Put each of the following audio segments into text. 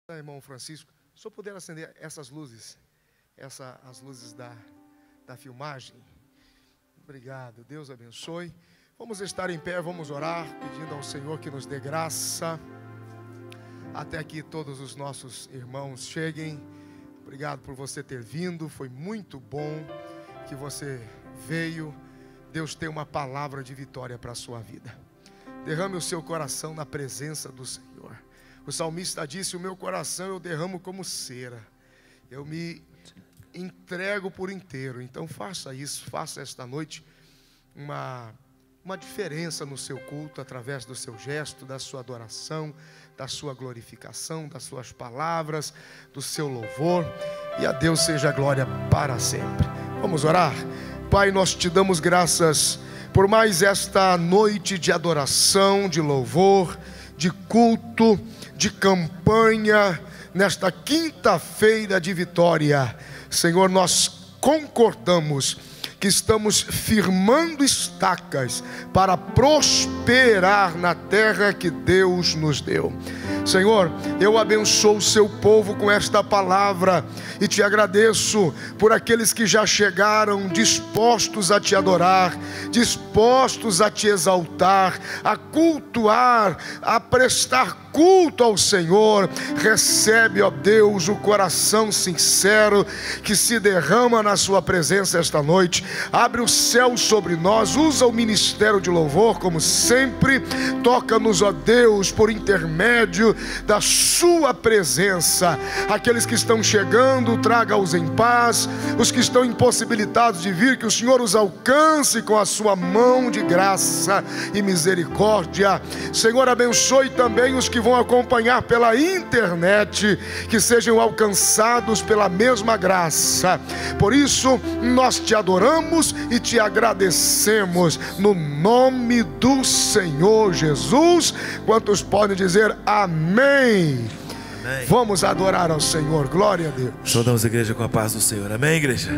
Irmão Francisco, se eu puder acender essas luzes, as luzes da filmagem. Obrigado, Deus abençoe. Vamos estar em pé, vamos orar, pedindo ao Senhor que nos dê graça, até que todos os nossos irmãos cheguem. Obrigado por você ter vindo, foi muito bom que você veio. Deus tem uma palavra de vitória para a sua vida. Derrame o seu coração na presença do Senhor. O salmista disse: o meu coração eu derramo como cera, eu me entrego por inteiro. Então faça isso, faça esta noite uma diferença no seu culto, através do seu gesto, da sua adoração, da sua glorificação, das suas palavras, do seu louvor. E a Deus seja a glória para sempre. Vamos orar? Pai, nós te damos graças por mais esta noite de adoração, de louvor, de culto, de campanha, nesta quinta-feira de vitória. Senhor, nós concordamos que estamos firmando estacas para prosperar na terra que Deus nos deu. Senhor, eu abençoo o seu povo com esta palavra e te agradeço por aqueles que já chegaram dispostos a te adorar, dispostos a te exaltar, a cultuar, a prestar culto ao Senhor. Recebe, ó Deus, o coração sincero que se derrama na sua presença esta noite. Abre o céu sobre nós, usa o ministério de louvor como sempre. Toca-nos, ó Deus, por intermédio da sua presença. Aqueles que estão chegando, traga-os em paz. Os que estão impossibilitados de vir, que o Senhor os alcance com a sua mão de graça e misericórdia. Senhor, abençoe também os que vão acompanhar pela internet, que sejam alcançados pela mesma graça. Por isso nós te adoramos e te agradecemos no nome do Senhor Jesus. Quantos podem dizer amém? Amém. Vamos adorar ao Senhor, glória a Deus. Saudamos a igreja com a paz do Senhor, amém, igreja?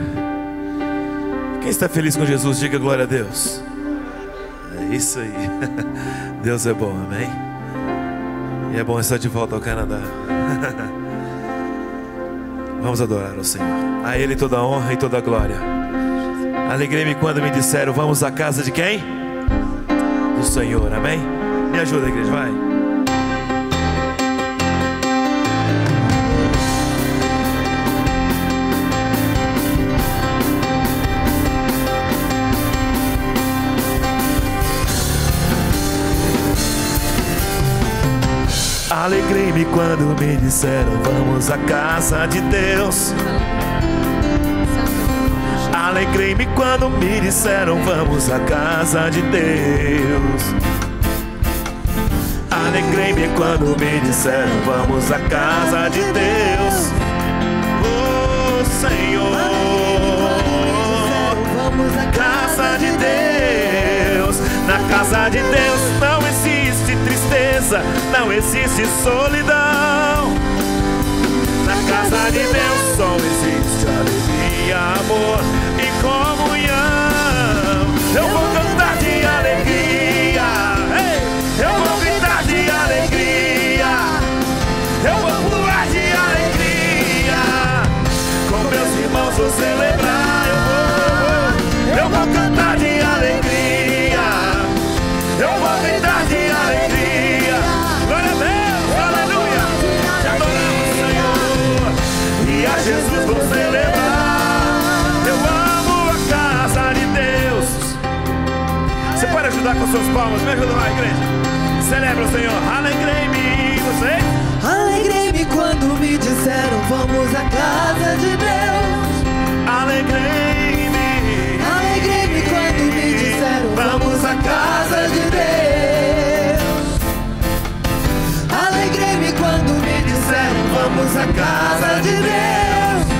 Quem está feliz com Jesus, diga glória a Deus. É isso aí. Deus é bom, amém? E é bom estar de volta ao Canadá. Vamos adorar ao Senhor, a Ele toda a honra e toda a glória. Alegrei-me quando me disseram: vamos à casa de quem? Do Senhor, amém? Me ajuda, igreja, vai. Alegrei-me quando me disseram: vamos à casa de Deus. Alegrei-me quando me disseram: vamos à casa de Deus. Alegrei-me quando me disseram: vamos à casa de Deus. Oh Senhor, vamos à casa de Deus. Na casa de Deus não existe tristeza, não existe solidão. Na casa de Deus só existe alegria, amor e comunhão. Eu vou cantar de alegria, eu vou gritar de alegria, eu vou pular de alegria. Com meus irmãos vou celebrar, eu vou cantar de alegria, eu vou gritar de alegria. Glória a Deus, aleluia. Te adoramos, Senhor, e a Jesus vou celebrar. Eu amo a casa de Deus. Você pode ajudar com suas palmas? Me ajuda lá, igreja. Celebra o Senhor. Alegrei-me, você? Alegrei-me quando me disseram: vamos à casa de Deus. Alegrei-me. Alegrei-me quando me disseram: vamos à casa de Deus. Alegrei-me quando me disseram: vamos à casa de Deus.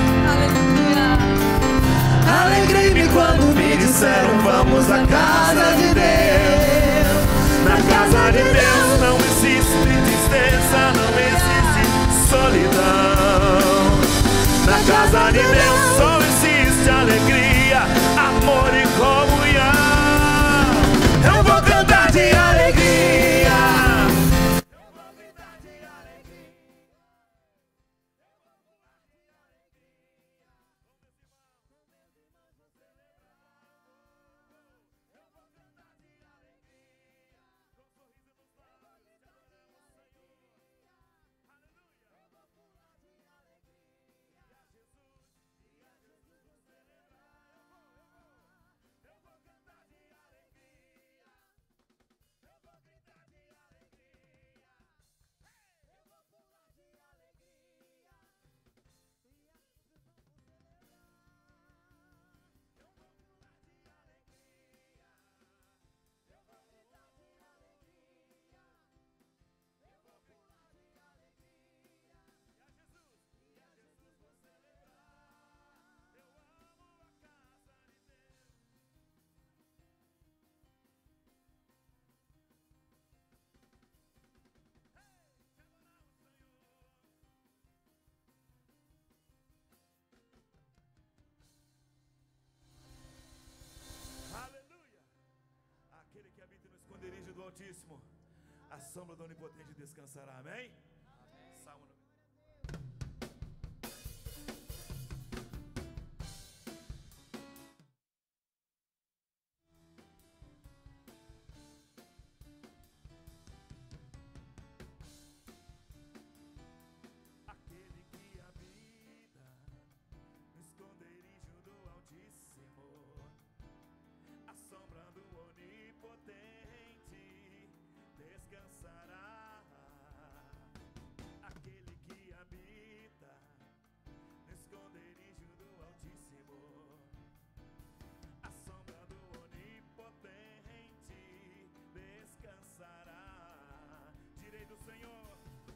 Alegrei-me quando me disseram: vamos à casa de Deus. Na casa de Deus não existe tristeza, não existe solidão. Na casa de Deus só existe alegria, amor e comunhão. Eu vou cantar de alegria. Altíssimo, a sombra do Onipotente descansará. Amém? Salmo Aquele que habita no esconderijo do Altíssimo, a sombra do Onipotente descansará. Aquele que habita no esconderijo do Altíssimo, a sombra do Onipotente descansará. Direi do Senhor,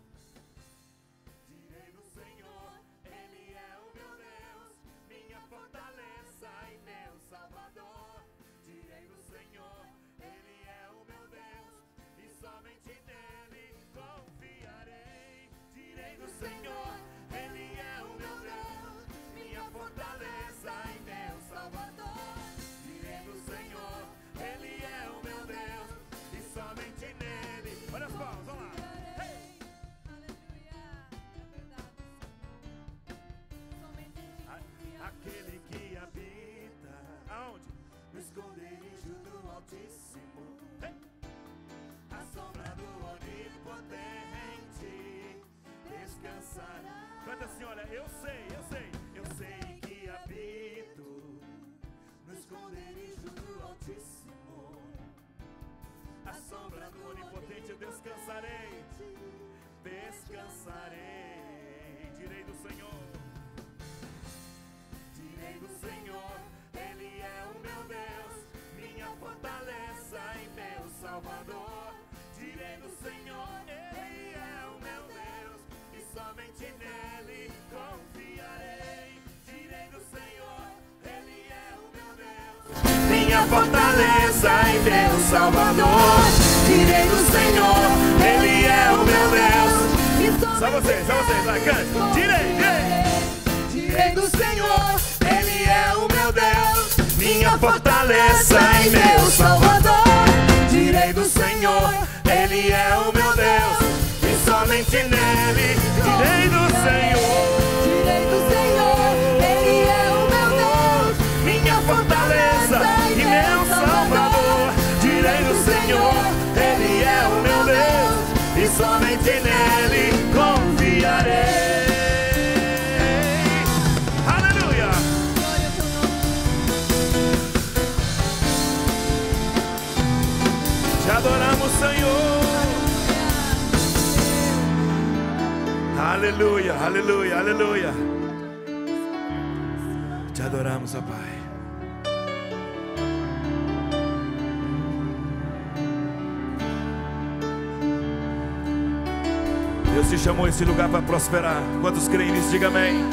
Ele é o meu Deus, minha fortaleza e meu Salvador. Direi do Senhor, Ele é o meu Deus, e somente nele confiarei. Direi do Senhor, Ele é o meu Deus, minha fortaleza e meu Salvador. Direi do Senhor, Ele é o meu Deus, e somente nele. Olha as palmas, vamos lá. Aquele que habita aonde? No esconderijo do Altíssimo, a sombra do Onipotente descansará. Canta assim, olha, eu sei que habito no esconderijo do Altíssimo, a sombra do Onipotente eu descansarei. Direi do Senhor, Ele é o meu Deus, minha fortaleza e meu Salvador. Direi do Senhor, Ele é o meu Deus, e somente nele confiarei. Direi do Senhor, Ele é o meu Deus, minha fortaleza e meu Salvador. Direi do Senhor, Ele é o meu Deus. Só vocês, vai, cante. Direi do Senhor, Ele é o meu Deus, minha fortaleza e meu Salvador. Direi do Senhor, Ele é o meu Deus, e somente nele. Direi do Senhor, Ele é o meu Deus, minha fortaleza e meu Salvador. Direi do Senhor, Ele é o meu Deus, e somente nele confiarei. Te adoramos, Senhor. Aleluia, aleluia, aleluia. Te adoramos, ó Pai. Deus te chamou a esse lugar para prosperar. Quantos creem nisso? Diga amém.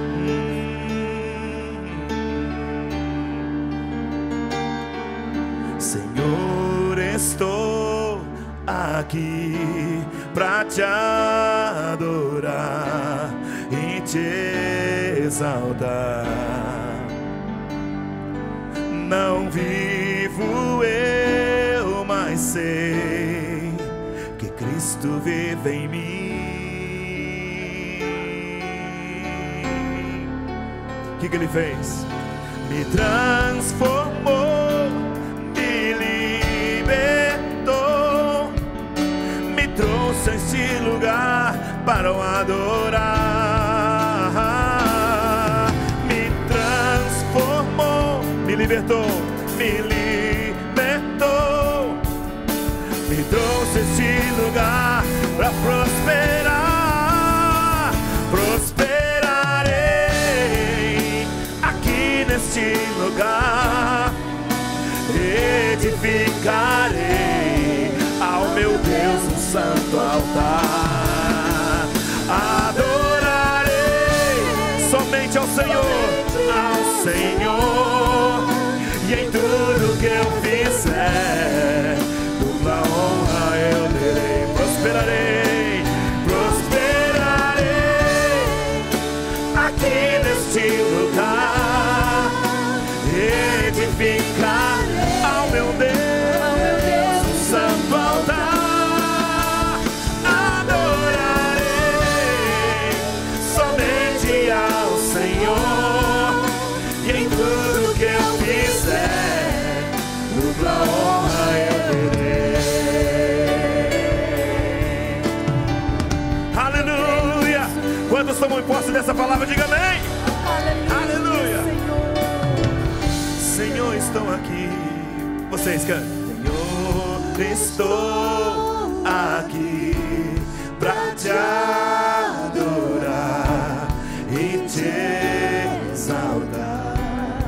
Senhor, estou aqui pra te adorar e te exaltar. Não vivo eu, mas sei que Cristo vive em mim. O que Ele fez? Me transformou, me libertou, me trouxe a este lugar para o adorar. Me transformou, me libertou, me libertou, me trouxe a este lugar para prosperar. Prosperarei aqui neste lugar, edificarei ao meu Deus um santo altar. Adorarei somente ao Senhor, e em tudo que eu fizer, dupla honra eu terei. Prosperarei, prosperarei aqui neste lugar, edificar ao meu Deus um santo altar. Quantos tomam posse dessa palavra? Diga amém. Aleluia. Senhor, estou aqui. Vocês cantam. Senhor, estou aqui pra te adorar e te exaltar.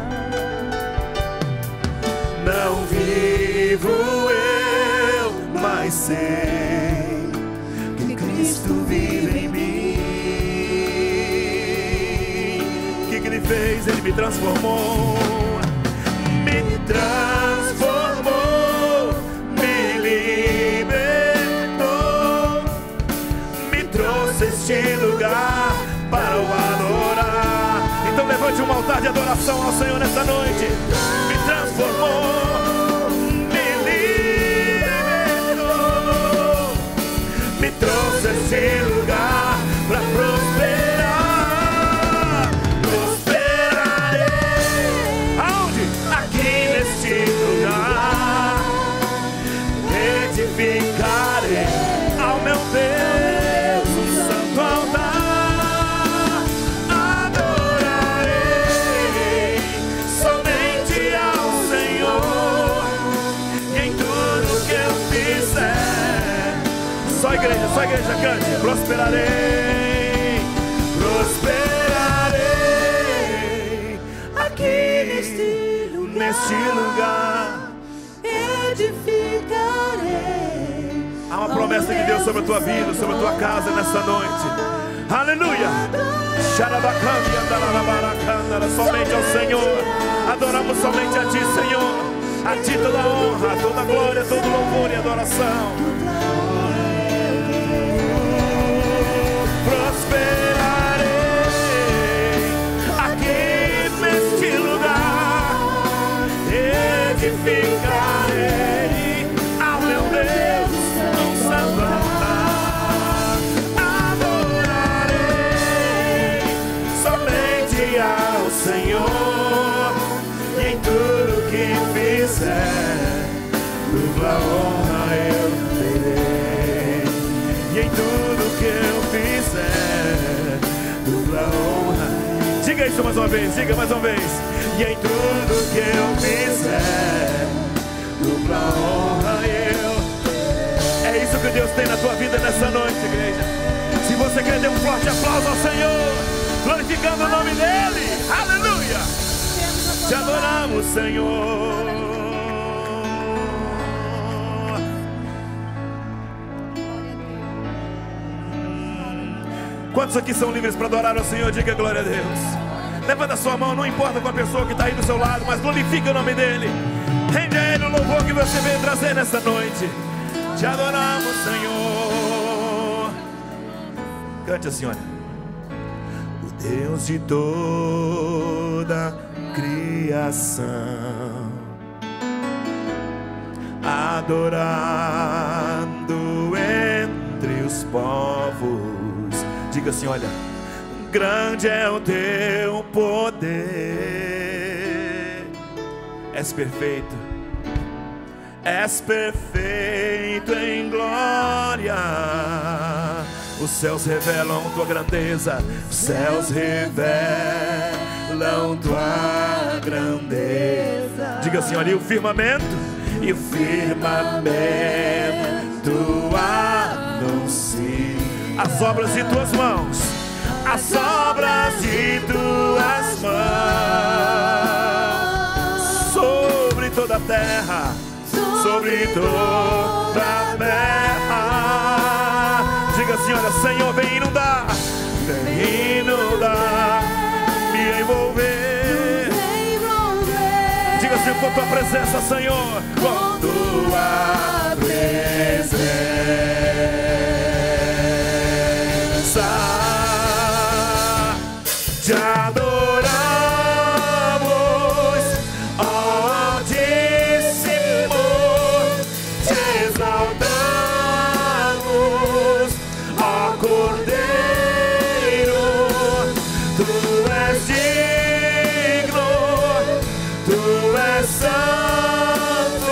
Não vivo eu, mas sei que Cristo vive em mim. O que Ele fez? Ele me transformou. Me transformou, me libertou, me trouxe este lugar para o adorar. Então levante um altar de adoração ao Senhor nessa noite. Me transformou, me libertou, me trouxe este lugar para prosperar. Prosperarei. Aonde? Aqui neste lugar. Edificarei ao meu Deus um santo altar. Adorarei somente ao Senhor em tudo que eu fizer. Só igreja cante. Prosperarei, prosperarei aqui neste lugar. Edificarei. Há uma promessa de Deus sobre a tua vida, sobre a tua casa nessa noite. Aleluia. Somente ao Senhor. Adoramos somente a Ti, Senhor. A Ti toda a honra, toda a glória, todo louvor e adoração. Prosperarei aqui neste lugar. Edificarei ao meu Deus um santo altar. Adorarei somente ao Senhor e em tudo que fizer, dupla honra eu terei. E em tudo que eu fizer, dupla honra. Diga isso mais uma vez, diga mais uma vez. E em tudo que eu fizer, dupla honra eu. É isso que Deus tem na tua vida nessa noite, igreja. Se você quer, dê um forte aplauso ao Senhor, glorificando o nome dEle. Aleluia. Te adoramos, Senhor. Quantos aqui são livres para adorar ao Senhor? Diga glória a Deus. Levanta a sua mão, não importa com a pessoa que está aí do seu lado, mas glorifique o nome dEle. Rende a Ele o louvor que você veio trazer nessa noite. Te adoramos, Senhor. Cante assim, olha. O Deus de toda criação, adorado entre os povos. Diga assim, olha. Grande é o teu poder. És perfeito em glória. Os céus revelam tua grandeza. Os céus revelam tua grandeza. Diga assim, olha, e o firmamento anuncia as obras de tuas mãos. As obras de tuas mãos sobre toda a terra, sobre toda a terra. Diga assim, olha, Senhor, vem inundar, me envolver. Diga assim, com tua presença, Senhor, com tua presença. Te adoramos, ó Altíssimo, te exaltamos, ó Cordeiro, tu és digno, tu és santo,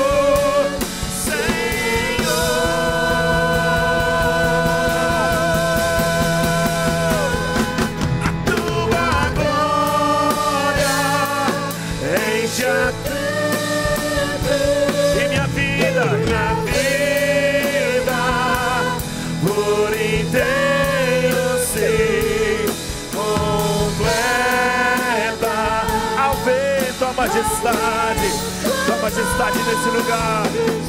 Senhor. majestade nesse lugar.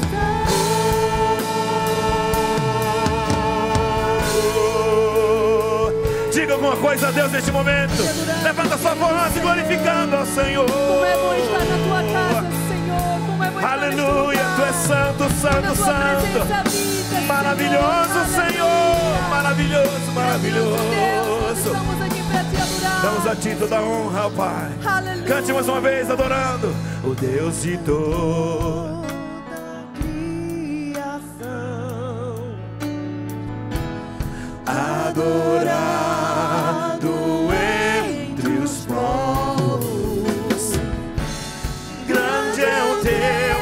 Diga alguma coisa a Deus neste momento. Levanta sua voz e glorificando ao Senhor. Como é bom estar na tua casa, Senhor. Como é bom estar Aleluia, Tu és santo, santo, santo. Maravilhoso, Senhor. Maravilhoso, maravilhoso. Estamos aqui para te adorar. Damos a Ti toda a honra, ó Pai. Aleluia. Cante mais uma vez, adorando o Deus de toda criação, adorado entre os povos. Grande é o Teu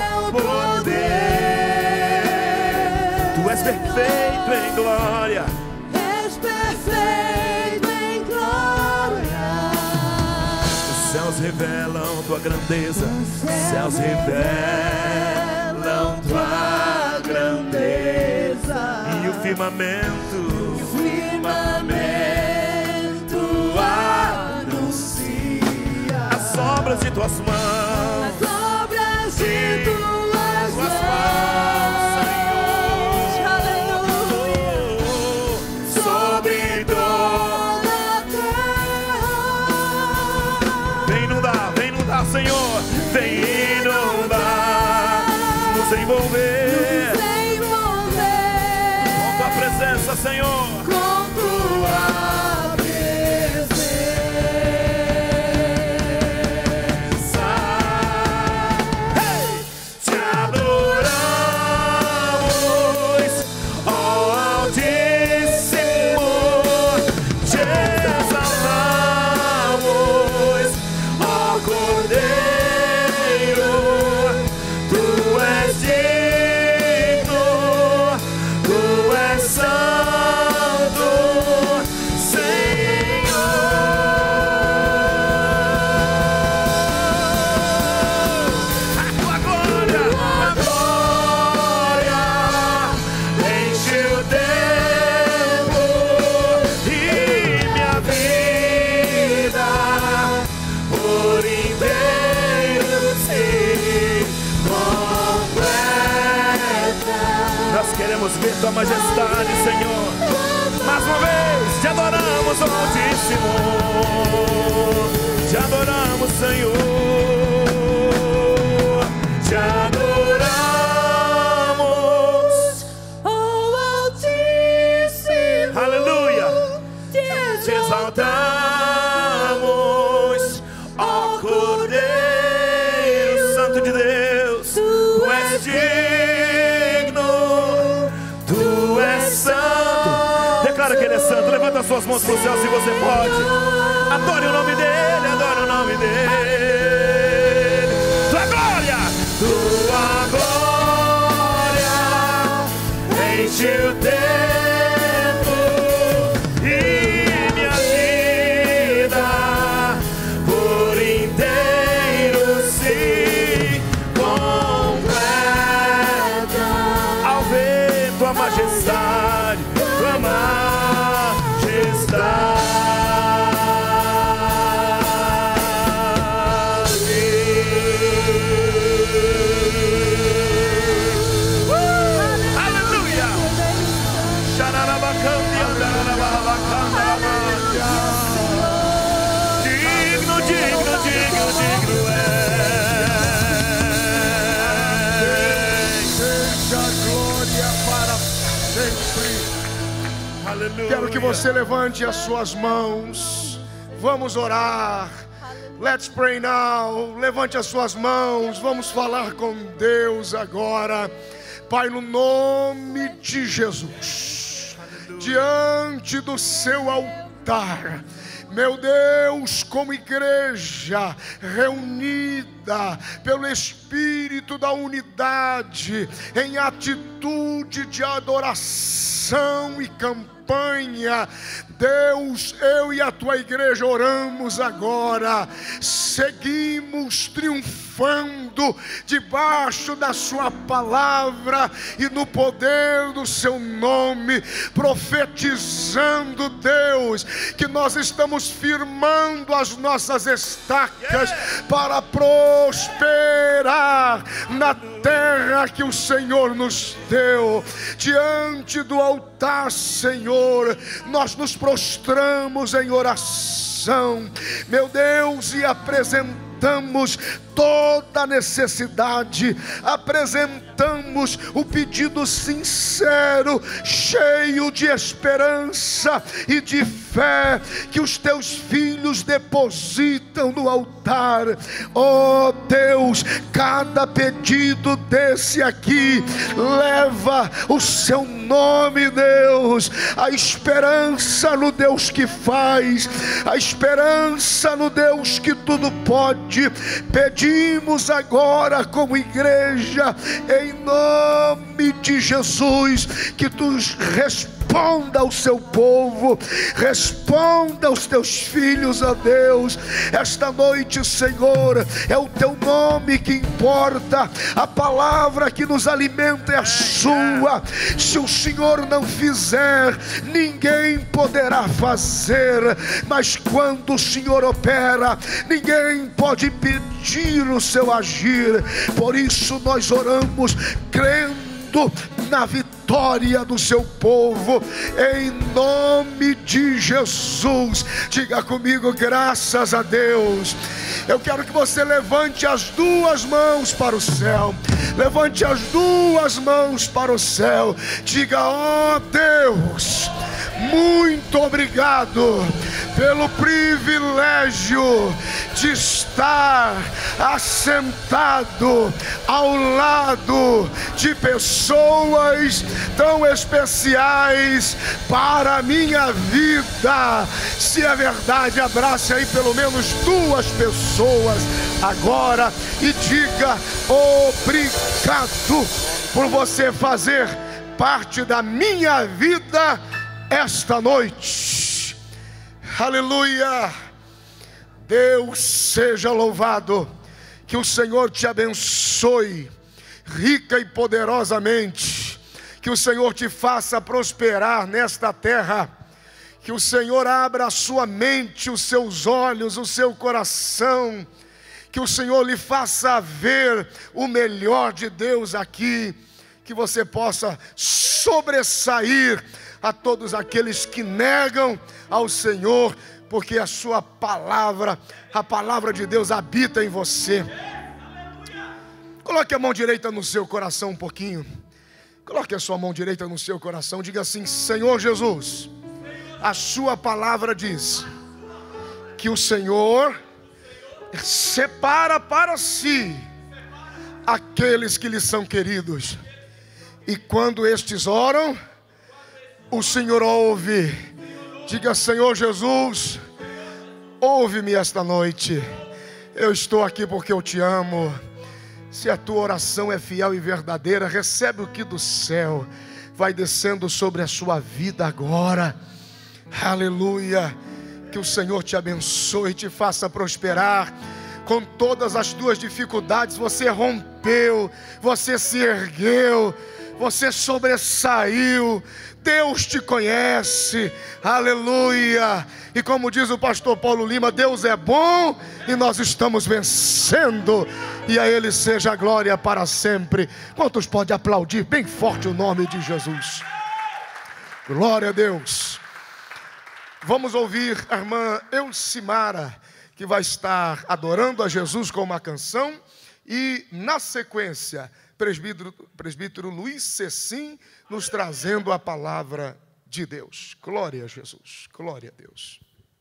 poder. Tu és perfeito em glória. és perfeito em glória. Os céus revelam Tua grandeza. Os céus revelam Tua grandeza. E o firmamento anuncia as obras de Tuas mãos. As obras de tuas mãos, Aleluia. Sobre toda a terra. Vem inundar, Senhor. Vem inundar, nos envolver com Tua presença, Senhor. Com tua presença, Te adoramos, ó Altíssimo. Te exaltamos, ó Cordeiro. Tu és digno, Tu és santo, Senhor. A Tua glória enche o tempo e minha vida por inteiro se completa. Nós queremos ver Tua majestade, Senhor. Mais uma vez, Te adoramos, ó Altíssimo. Te adoramos, Senhor. Te adoramos. oh Altíssimo, Aleluia. te Te exaltamos, ó Cordeiro Santo de Deus. Tu és digno, Tu és santo. Declara que Ele é santo. Levanta as suas mãos para o céu se você pode. Adore o nome dEle, adore o nome dEle. Tua glória enche o tempo e minha vida por inteiro se completa. Ao ver Tua majestade, Tua Aleluia! Digno, digno, digno, digno é. Seja a glória para sempre. Aleluia. Quero que você levante as suas mãos. Vamos orar. Let's pray now. Levante as suas mãos. Vamos falar com Deus agora. Pai, no nome de Jesus, diante do seu altar, meu Deus, como igreja reunida pelo Espírito da unidade, em atitude de adoração e campanha, Deus, eu e a tua igreja oramos agora, seguimos triunfando debaixo da sua palavra e no poder do seu nome, profetizando, Deus, que nós estamos firmando as nossas estacas para prosperar na terra que o Senhor nos deu. Diante do altar, Senhor, nós nos prostramos em oração, meu Deus, e apresentamos toda a necessidade, apresentamos o pedido sincero, cheio de esperança e de fé, que os teus filhos depositam no altar. Oh Deus, cada pedido desse aqui leva o seu nome, Deus, a esperança no Deus que faz, a esperança no Deus que tudo pode. Pedimos agora como igreja, em nome de Jesus, que tu responda ao seu povo, responda aos teus filhos, ó Deus. Esta noite, Senhor, é o teu nome que importa, a palavra que nos alimenta é a sua. Se o Senhor não fizer, ninguém poderá fazer, mas quando o Senhor opera, ninguém pode impedir o seu agir. Por isso nós oramos crendo na vitória do seu povo, em nome de Jesus. Diga comigo, graças a Deus. Eu quero que você levante as duas mãos para o céu. Levante as duas mãos para o céu. Diga: ó Deus, muito obrigado pelo privilégio de estar assentado ao lado de pessoas tão especiais para a minha vida. Se é verdade, abrace aí pelo menos duas pessoas agora e diga: obrigado por você fazer parte da minha vida esta noite. Aleluia. Deus seja louvado. Que o Senhor te abençoe rica e poderosamente. Que o Senhor te faça prosperar nesta terra. Que o Senhor abra a sua mente, os seus olhos, o seu coração. Que o Senhor lhe faça ver o melhor de Deus aqui. Que você possa sobressair a todos aqueles que negam ao Senhor, porque a sua palavra, a palavra de Deus habita em você. Coloque a mão direita no seu coração um pouquinho. Coloque a sua mão direita no seu coração. Diga assim: Senhor Jesus, a sua palavra diz que o Senhor separa para si aqueles que lhe são queridos. E quando estes oram, o Senhor ouve. Diga: Senhor Jesus, ouve-me esta noite. Eu estou aqui porque eu te amo. Se a tua oração é fiel e verdadeira, recebe o que do céu vai descendo sobre a sua vida agora. Aleluia. Que o Senhor te abençoe e te faça prosperar. Com todas as tuas dificuldades, você rompeu, você se ergueu, você sobressaiu. Deus te conhece, aleluia. E como diz o pastor Paulo Lima, Deus é bom e nós estamos vencendo, e a Ele seja a glória para sempre. Quantos podem aplaudir bem forte o nome de Jesus? Glória a Deus. Vamos ouvir a irmã Elcimara, que vai estar adorando a Jesus com uma canção, e na sequência presbítero Luiz Cecim nos trazendo a palavra de Deus. Glória a Jesus, glória a Deus.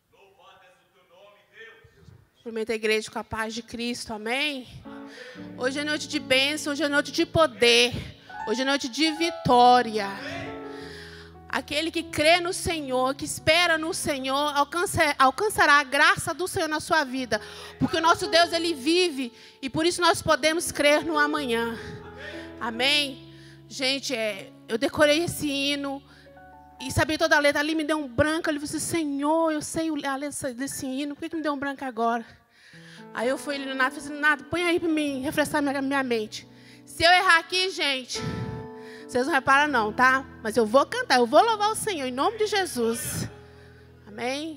Cumprimento a igreja com a paz de Cristo, amém? Hoje é noite de bênção, hoje é noite de poder, hoje é noite de vitória. Aquele que crê no Senhor, que espera no Senhor, alcançará a graça do Senhor na sua vida. Porque o nosso Deus, Ele vive, e por isso nós podemos crer no amanhã. Amém? Gente, eu decorei esse hino E sabia toda a letra. Ali me deu um branco. Ele disse, Senhor, eu sei a letra desse hino. Por que me deu um branco agora? Aí eu fui ali no Nato e falei, Nato, põe aí para mim, refrescar minha mente. Se eu errar aqui, gente, vocês não reparam não, tá? Mas eu vou cantar, eu vou louvar o Senhor, em nome de Jesus. Amém?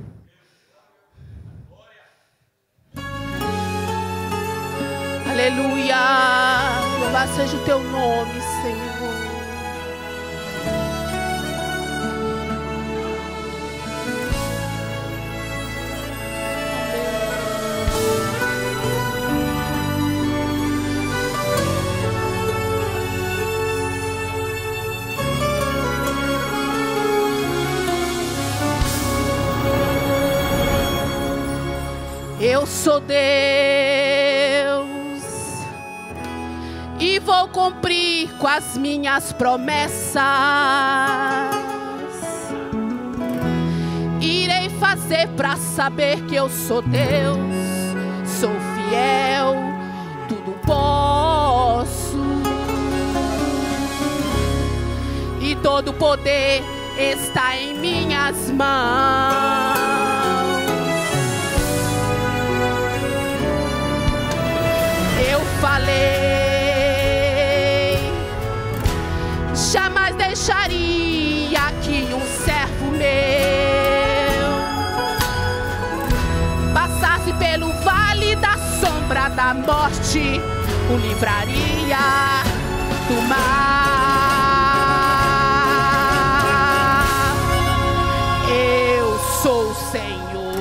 Aleluia! Louvado seja o teu nome, Senhor. Eu sou Deus e vou cumprir com as minhas promessas. Irei fazer para saber que eu sou Deus, sou fiel, tudo posso. E todo poder está em minhas mãos. Eu falei, jamais deixaria que um servo meu passasse pelo vale da sombra da morte, o livraria do mar. Eu sou o Senhor.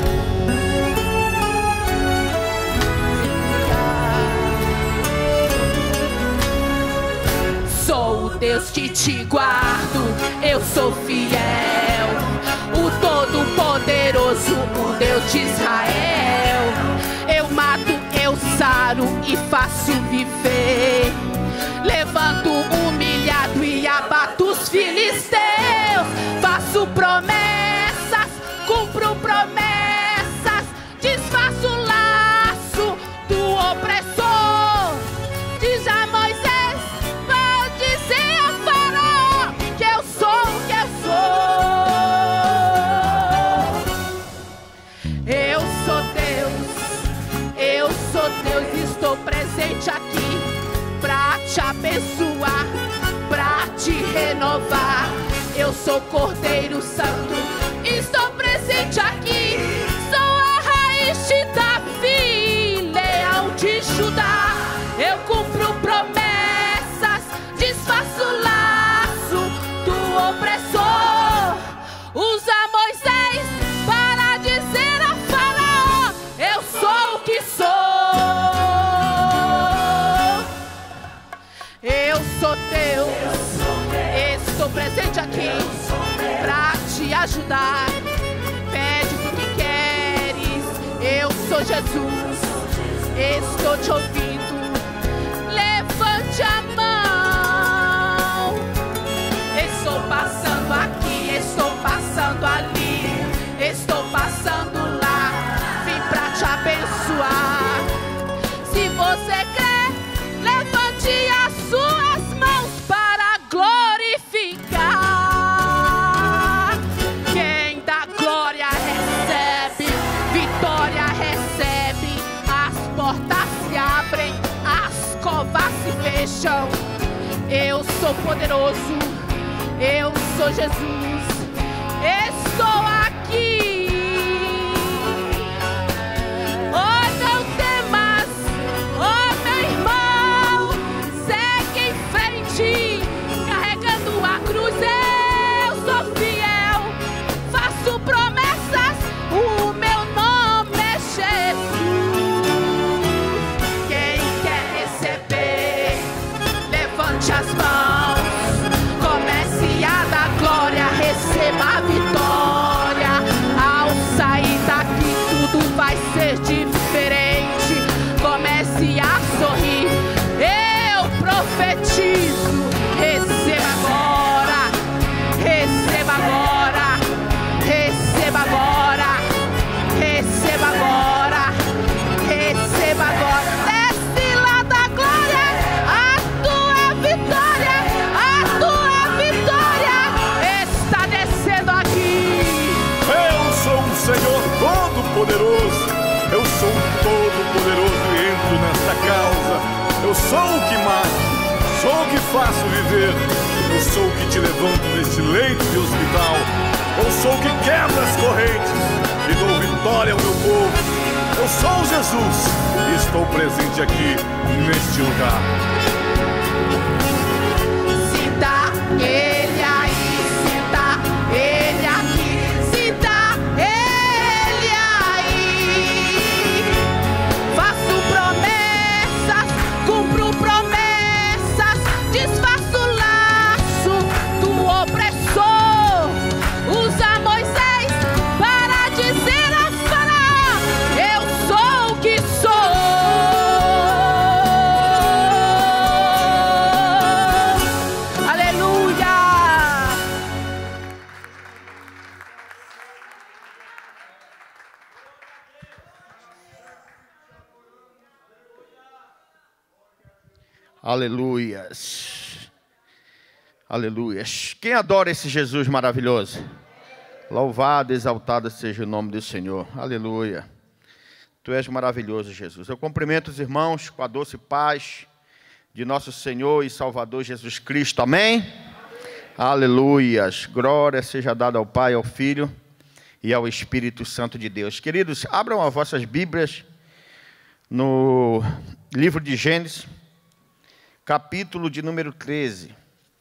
Deus que te guardo, eu sou fiel, o Todo-Poderoso, o Deus de Israel. Eu mato, eu saro e faço viver, levanto humilhado e abato os filisteus. Faço promessas, cumpro promessas, desfaço o laço do opressor. Diz a Moisés, estou presente aqui pra te abençoar, pra te renovar. Eu sou Cordeiro Santo, estou presente aqui. Sou a raiz de Davi, leão de Judá. Eu cumpro promessas, desfaço o laço do opressor. Usa Moisés para dizer a Faraó, eu sou o que sou. Eu sou Deus, estou presente aqui pra te ajudar. Pede o que queres, eu sou Jesus, estou te ouvindo. Levante a mão. Estou passando aqui, estou passando ali, estou passando lá. Vim pra te abençoar. Se você crer, levante as suas mãos para glorificar. Quem dá glória recebe, vitória recebe. As portas se abrem, as covas se fecham. Eu sou poderoso, eu sou Jesus, estou aqui. Oh, não temas, oh meu irmão, segue em frente, carregando a cruz. Eu sou fiel, faço promessas, o meu nome é Jesus. Quem quer receber, levante as mãos, comece a dar glória a poderoso. Eu sou o todo-poderoso e entro nesta causa. Eu sou o que mato, sou o que faço viver. Eu sou o que te levanto neste leito de hospital. Eu sou o que quebra as correntes e dou vitória ao meu povo. Eu sou Jesus e estou presente aqui neste lugar. Sinta Ele aí, sinta Ele aqui, sinta Ele aí. Faço promessas, cumpro promessas, desfaço o laço do opressor. Usa Moisés para dizer a Faraó: eu sou o que sou. Aleluia! Aleluias. Aleluias. Quem adora esse Jesus maravilhoso? Louvado, exaltado seja o nome do Senhor. Aleluia. Tu és maravilhoso, Jesus. Eu cumprimento os irmãos com a doce paz de nosso Senhor e Salvador Jesus Cristo. Amém? Aleluias. Glória seja dada ao Pai, ao Filho e ao Espírito Santo de Deus. Queridos, abram as vossas Bíblias no livro de Gênesis, capítulo de número 13.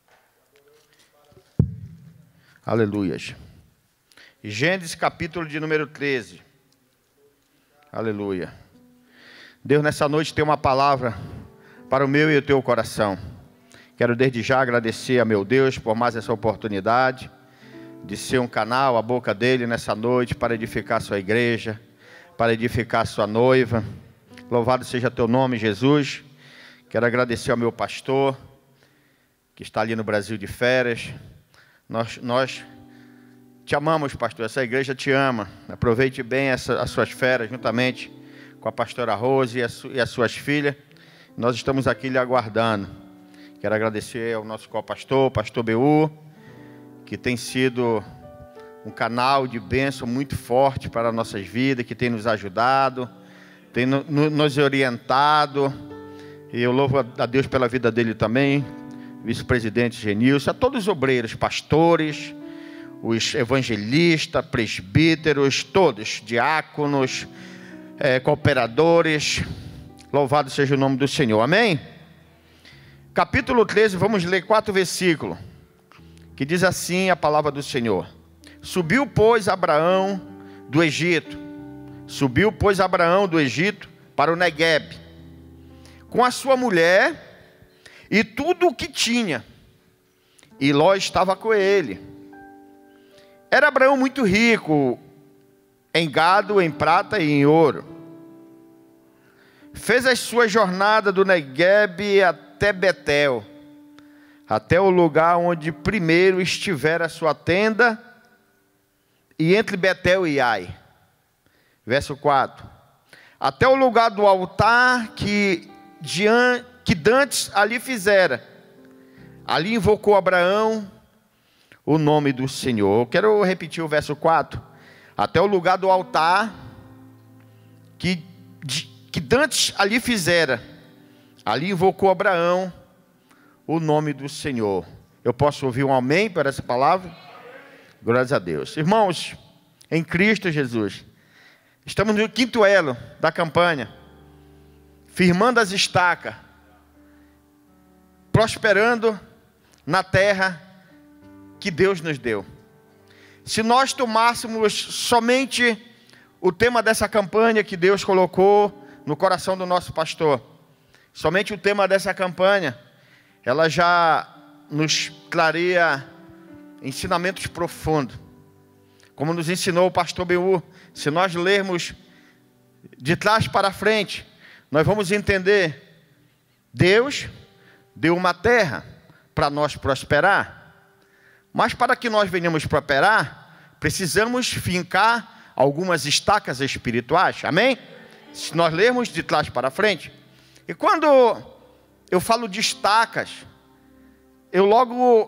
Aleluias. Gênesis, capítulo de número 13. Aleluia. Deus, nessa noite tem uma palavra para o meu e o teu coração. Quero desde já agradecer a meu Deus por mais essa oportunidade de ser um canal, a boca dele nessa noite para edificar a sua igreja, para edificar a sua noiva. Louvado seja teu nome, Jesus. Quero agradecer ao meu pastor, que está ali no Brasil de férias. Nós te amamos, pastor. Essa igreja te ama. Aproveite bem as suas férias, juntamente com a pastora Rose e as suas filhas. Nós estamos aqui lhe aguardando. Quero agradecer ao nosso co-pastor, o pastor BU, que tem sido um canal de bênção muito forte para as nossas vidas, que tem nos ajudado, tem nos orientado. E eu louvo a Deus pela vida dele também, vice-presidente Genilson, a todos os obreiros, pastores, os evangelistas, presbíteros, todos, diáconos, cooperadores. Louvado seja o nome do Senhor. Amém? Capítulo 13, vamos ler 4 versículos, que diz assim a palavra do Senhor. Subiu, pois, Abraão do Egito. Subiu, pois, Abraão do Egito para o Neguebe, com a sua mulher e tudo o que tinha. E Ló estava com ele. Era Abraão muito rico em gado, em prata e em ouro. Fez as suas jornadas do Neguebe até Betel, até o lugar onde primeiro estivera a sua tenda, e entre Betel e Ai. Verso 4. Até o lugar do altar que dantes ali fizera. Ali invocou Abraão o nome do Senhor. Eu quero repetir o verso 4. Até o lugar do altar que dantes ali fizera. Ali invocou Abraão o nome do Senhor. Eu posso ouvir um amém para essa palavra? Glórias a Deus. Irmãos, em Cristo Jesus, estamos no 5º elo da campanha, firmando as estacas, prosperando na terra que Deus nos deu. Se nós tomássemos somente o tema dessa campanha que Deus colocou no coração do nosso pastor, somente o tema dessa campanha, ela já nos clareia ensinamentos profundos. Como nos ensinou o pastor BU, se nós lermos de trás para frente, nós vamos entender, Deus deu uma terra para nós prosperar, mas para que nós venhamos prosperar, precisamos fincar algumas estacas espirituais, amém? Se nós lermos de trás para frente, e quando eu falo de estacas, eu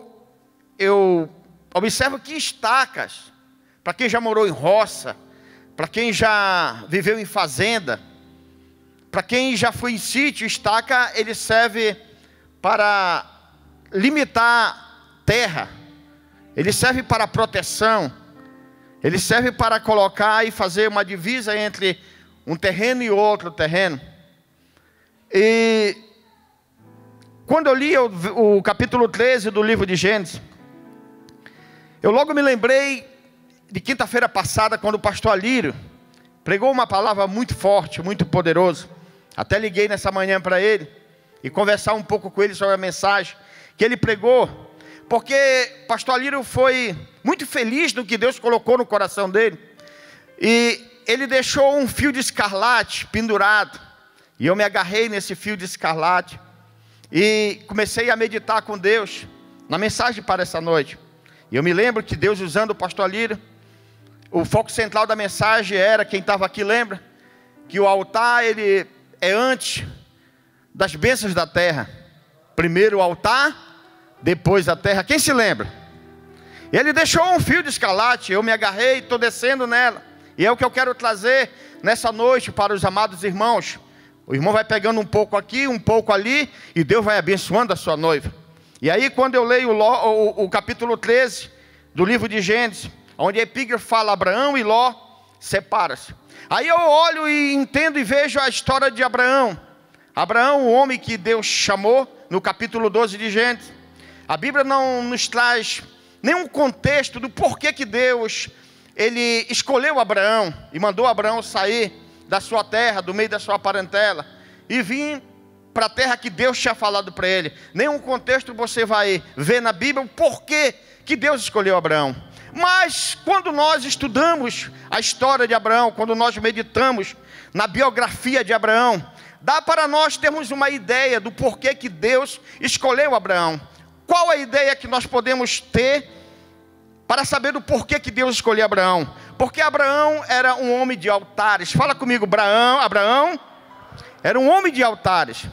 observo que estacas, para quem já morou em roça, para quem já viveu em fazenda, para quem já foi em sítio, estaca, ele serve para limitar terra, ele serve para proteção, ele serve para colocar e fazer uma divisa entre um terreno e outro terreno. E quando eu li o capítulo 13 do livro de Gênesis, eu logo me lembrei de quinta-feira passada, quando o pastor Alírio pregou uma palavra muito forte, muito poderosa. Até liguei nessa manhã para ele e conversar um pouco com ele sobre a mensagem que ele pregou, porque o pastor Alírio foi muito feliz no que Deus colocou no coração dele, e ele deixou um fio de escarlate pendurado, e eu me agarrei nesse fio de escarlate, e comecei a meditar com Deus, na mensagem para essa noite. E eu me lembro que Deus, usando o pastor Alírio, o foco central da mensagem era, quem estava aqui lembra, que o altar, ele é antes das bênçãos da terra. Primeiro o altar, depois a terra. Quem se lembra? Ele deixou um fio de escarlate, eu me agarrei, estou descendo nela. E é o que eu quero trazer nessa noite para os amados irmãos. O irmão vai pegando um pouco aqui, um pouco ali, e Deus vai abençoando a sua noiva. E aí quando eu leio o capítulo 13 do livro de Gênesis, onde Epígrafo fala Abraão e Ló separa-se. Aí eu olho e entendo e vejo a história de Abraão. Abraão, o homem que Deus chamou, no capítulo 12 de Gênesis. A Bíblia não nos traz nenhum contexto do porquê que Deus, ele escolheu Abraão e mandou Abraão sair da sua terra, do meio da sua parentela, e vir para a terra que Deus tinha falado para ele. Nenhum contexto você vai ver na Bíblia o porquê que Deus escolheu Abraão. Mas quando nós estudamos a história de Abraão, quando nós meditamos na biografia de Abraão, dá para nós termos uma ideia do porquê que Deus escolheu Abraão. Qual a ideia que nós podemos ter para saber do porquê que Deus escolheu Abraão? Porque Abraão era um homem de altares. Fala comigo, Abraão era um homem de altares.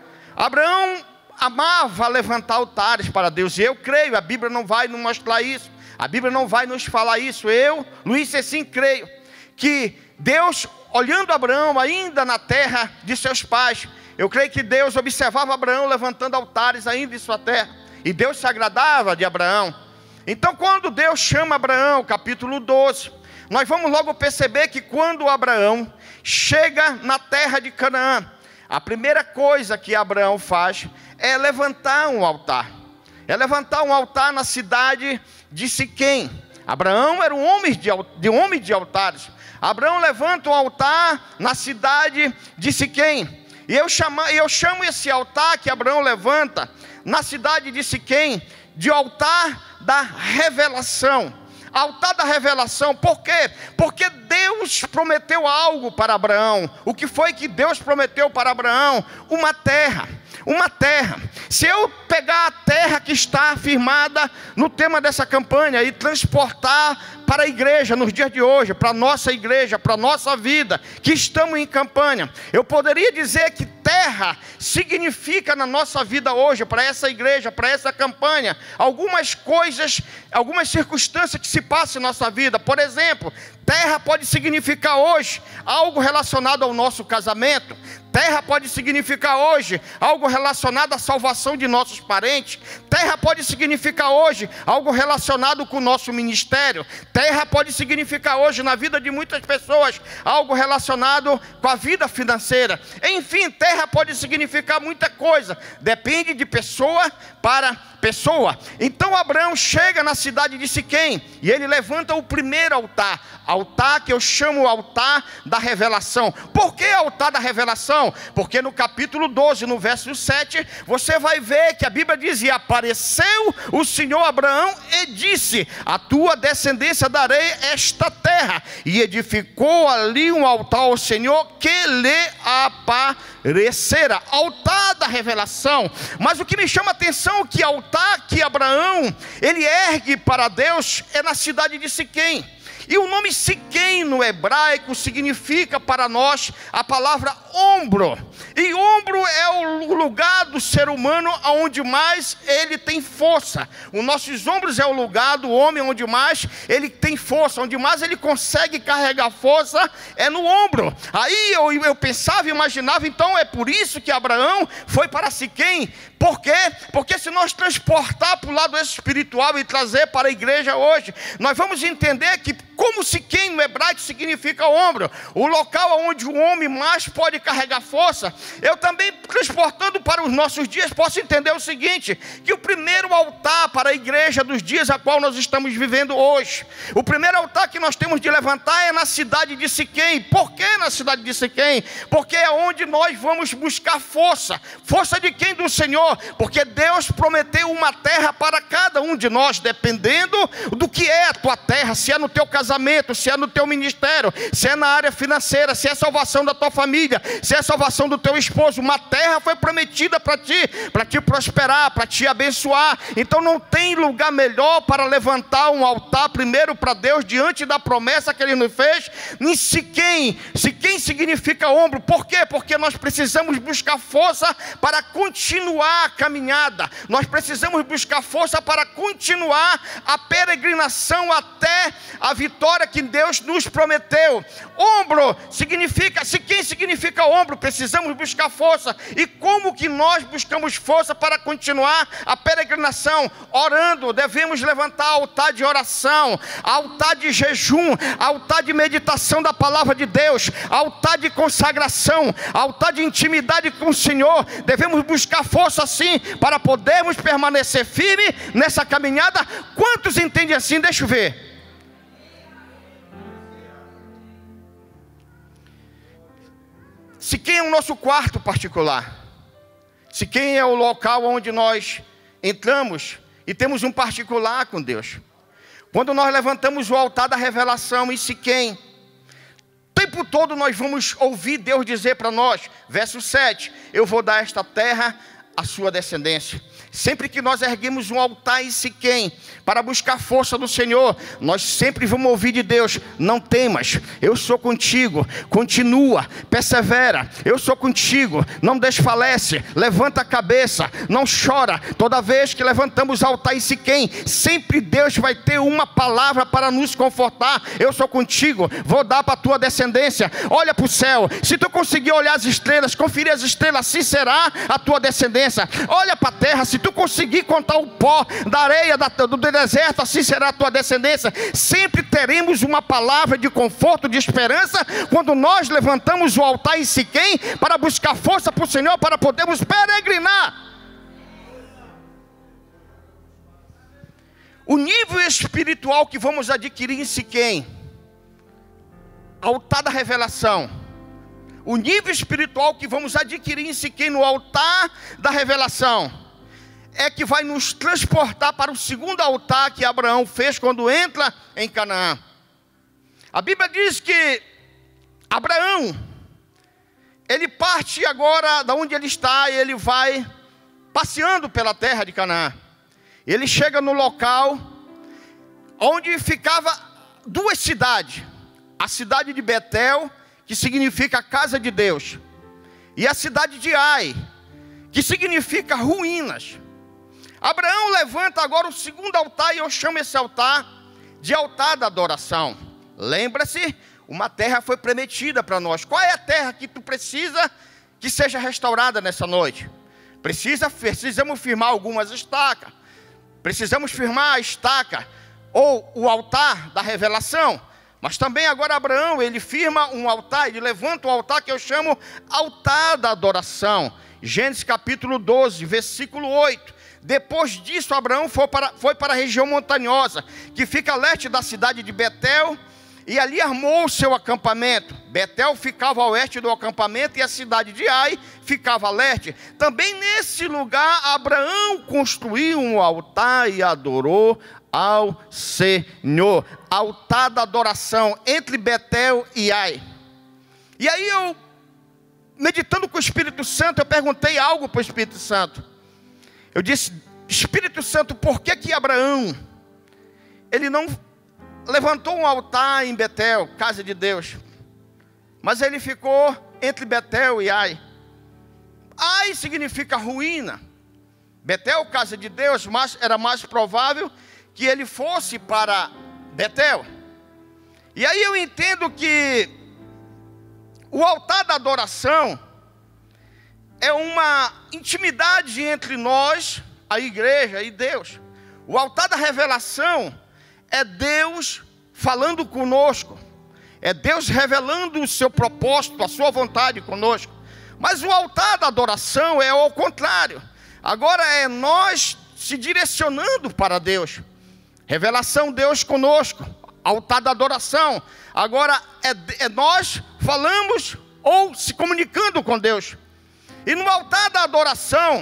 Abraão amava levantar altares para Deus. E eu creio, a Bíblia não vai nos mostrar isso. A Bíblia não vai nos falar isso. Eu, Luiz Cecim, creio que Deus, olhando Abraão ainda na terra de seus pais, eu creio que Deus observava Abraão levantando altares ainda em sua terra. E Deus se agradava de Abraão. Então quando Deus chama Abraão, capítulo 12, nós vamos logo perceber que quando Abraão chega na terra de Canaã, a primeira coisa que Abraão faz é levantar um altar. É levantar um altar na cidade de Siquém. Abraão era um homem de altares. Abraão levanta um altar na cidade de Siquém. E eu chamo esse altar que Abraão levanta na cidade de Siquém de altar da revelação. Altar da revelação. Por quê? Porque Deus prometeu algo para Abraão. O que foi que Deus prometeu para Abraão? Uma terra. Uma terra. Se eu pegar a terra que está afirmada no tema dessa campanha e transportar para a igreja nos dias de hoje, para a nossa igreja, para a nossa vida, que estamos em campanha, eu poderia dizer que terra significa na nossa vida hoje, para essa igreja, para essa campanha, algumas coisas, algumas circunstâncias que se passam em nossa vida. Por exemplo, terra pode significar hoje algo relacionado ao nosso casamento. Terra pode significar hoje algo relacionado à salvação de nossos parentes. Terra pode significar hoje algo relacionado com o nosso ministério. Terra pode significar hoje na vida de muitas pessoas algo relacionado com a vida financeira. Enfim, terra pode significar muita coisa. Depende de pessoa para pessoa. Então Abraão chega na cidade de Siquém e ele levanta o primeiro altar. Altar que eu chamo altar da revelação. Por que altar da revelação? Porque no capítulo 12, no verso 7, você vai ver que a Bíblia diz: e apareceu o Senhor a Abraão e disse: a tua descendência darei esta terra. E edificou ali um altar ao Senhor que lhe aparecera. Altar da revelação. Mas o que me chama a atenção é que altar que Abraão ele ergue para Deus é na cidade de Siquém. E o nome Siquém no hebraico significa para nós a palavra ombro. E ombro é o lugar do ser humano onde mais ele tem força. Os nossos ombros é o lugar do homem onde mais ele tem força, onde mais ele consegue carregar força é no ombro. Aí eu pensava, imaginava, então é por isso que Abraão foi para Siquém. Por quê? Porque se nós transportar para o lado espiritual e trazer para a igreja hoje, nós vamos entender que como Siquém no hebraico significa ombro, o local onde o homem mais pode carregar força. Eu também, transportando para os nossos dias, posso entender o seguinte, que o primeiro altar para a igreja dos dias a qual nós estamos vivendo hoje, o primeiro altar que nós temos de levantar é na cidade de Siquém. Por que na cidade de Siquém? Porque é onde nós vamos buscar força. Força de quem? Do Senhor. Porque Deus prometeu uma terra para cada um de nós, dependendo do que é a tua terra, se é no teu casamento, se é no teu ministério, se é na área financeira, se é a salvação da tua família, se é a salvação do teu esposo. Uma terra foi prometida para te prosperar, para te abençoar. Então não tem lugar melhor para levantar um altar primeiro para Deus, diante da promessa que Ele nos fez, em Siquém. Siquém significa ombro. Por quê? Porque nós precisamos buscar força para continuar a caminhada. Nós precisamos buscar força para continuar a peregrinação até a vitória que Deus nos prometeu. Ombro significa, Siquém significa ombro. Precisamos buscar força. E como que nós buscamos força para continuar a peregrinação? Orando. Devemos levantar altar de oração, altar de jejum, altar de meditação da palavra de Deus, altar de consagração, altar de intimidade com o Senhor. Devemos buscar força assim para podermos permanecer firme nessa caminhada. Quantos entendem assim? Deixa eu ver. Siquém é o nosso quarto particular. Siquém é o local onde nós entramos e temos um particular com Deus. Quando nós levantamos o altar da revelação em Siquém, o tempo todo nós vamos ouvir Deus dizer para nós, verso 7, eu vou dar esta terra à sua descendência. Sempre que nós erguemos um altar em Siquém para buscar força do Senhor, nós sempre vamos ouvir de Deus, não temas, eu sou contigo, continua, persevera, eu sou contigo, não desfalece, levanta a cabeça, não chora. Toda vez que levantamos o altar em Siquém, sempre Deus vai ter uma palavra para nos confortar. Eu sou contigo, vou dar para a tua descendência. Olha para o céu, se tu conseguir olhar as estrelas, conferir as estrelas, assim será a tua descendência. Olha para a terra, se tu conseguir contar o pó da areia do deserto, assim será a tua descendência. Sempre teremos uma palavra de conforto, de esperança, quando nós levantamos o altar em Siquém para buscar força para o Senhor, para podermos peregrinar. O nível espiritual que vamos adquirir em Siquém, altar da revelação, o nível espiritual que vamos adquirir em Siquém no altar da revelação, é que vai nos transportar para o segundo altar que Abraão fez quando entra em Canaã. A Bíblia diz que Abraão, ele parte agora da onde ele está e ele vai passeando pela terra de Canaã. Ele chega no local onde ficava duas cidades, a cidade de Betel, que significa casa de Deus, e a cidade de Ai, que significa ruínas. Abraão levanta agora o segundo altar, e eu chamo esse altar de altar da adoração. Lembra-se, uma terra foi prometida para nós. Qual é a terra que tu precisa que seja restaurada nessa noite? Precisamos firmar algumas estacas. Precisamos firmar a estaca ou o altar da revelação. Mas também agora Abraão, ele firma um altar, ele levanta um altar que eu chamo altar da adoração. Gênesis capítulo 12, versículo 8. Depois disso, Abraão foi para a região montanhosa, que fica a leste da cidade de Betel, e ali armou o seu acampamento. Betel ficava a oeste do acampamento, e a cidade de Ai ficava a leste. Também nesse lugar, Abraão construiu um altar e adorou ao Senhor. Altar da adoração entre Betel e Ai. E aí eu, meditando com o Espírito Santo, eu perguntei algo para o Espírito Santo. Eu disse, Espírito Santo, por que Abraão, ele não levantou um altar em Betel, casa de Deus, mas ele ficou entre Betel e Ai? Ai significa ruína. Betel, casa de Deus, mas era mais provável que ele fosse para Betel. E aí eu entendo que o altar da adoração é uma intimidade entre nós, a igreja e Deus. O altar da revelação é Deus falando conosco. É Deus revelando o seu propósito, a sua vontade conosco. Mas o altar da adoração é ao contrário. Agora é nós se direcionando para Deus. Revelação, Deus conosco. Altar da adoração. Agora é nós falamos ou se comunicando com Deus. E no altar da adoração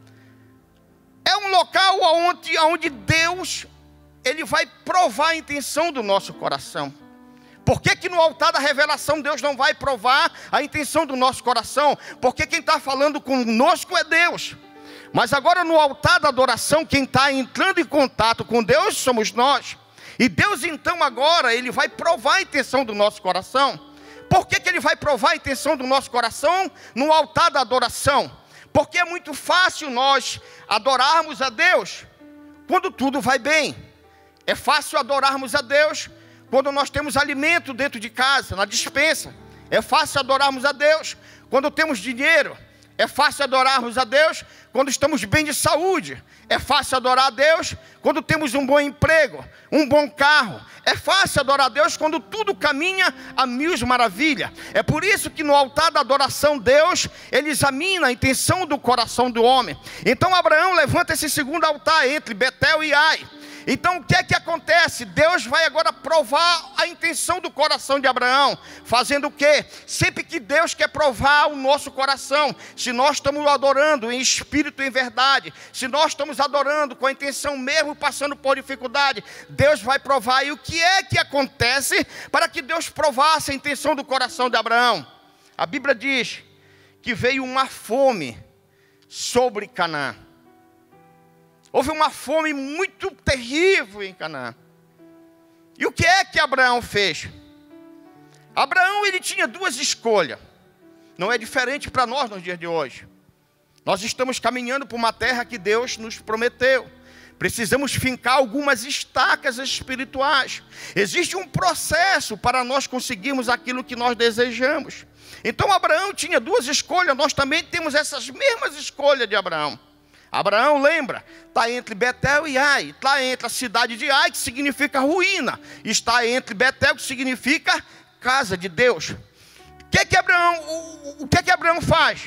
é um local onde Deus ele vai provar a intenção do nosso coração. Por que no altar da revelação Deus não vai provar a intenção do nosso coração? Porque quem está falando conosco é Deus. Mas agora no altar da adoração, quem está entrando em contato com Deus somos nós. E Deus então agora, Ele vai provar a intenção do nosso coração. Por que Ele vai provar a intenção do nosso coração no altar da adoração? Porque é muito fácil nós adorarmos a Deus quando tudo vai bem. É fácil adorarmos a Deus quando nós temos alimento dentro de casa, na despensa. É fácil adorarmos a Deus quando temos dinheiro. É fácil adorarmos a Deus quando estamos bem de saúde. É fácil adorar a Deus quando temos um bom emprego, um bom carro. É fácil adorar a Deus quando tudo caminha a mil maravilhas. É por isso que no altar da adoração Deus, Ele examina a intenção do coração do homem. Então Abraão levanta esse segundo altar entre Betel e Ai. Então o que é que acontece? Deus vai agora provar a intenção do coração de Abraão. Fazendo o quê? Sempre que Deus quer provar o nosso coração, se nós estamos adorando em espírito e em verdade, se nós estamos adorando com a intenção mesmo passando por dificuldade, Deus vai provar. E o que é que acontece para que Deus provasse a intenção do coração de Abraão? A Bíblia diz que veio uma fome sobre Canaã. Houve uma fome muito terrível em Canaã. E o que é que Abraão fez? Abraão, ele tinha duas escolhas. Não é diferente para nós nos dias de hoje. Nós estamos caminhando por uma terra que Deus nos prometeu. Precisamos fincar algumas estacas espirituais. Existe um processo para nós conseguirmos aquilo que nós desejamos. Então Abraão tinha duas escolhas. Nós também temos essas mesmas escolhas de Abraão. Abraão, lembra, está entre Betel e Ai, está entre a cidade de Ai, que significa ruína, está entre Betel, que significa casa de Deus. O que é que Abraão faz?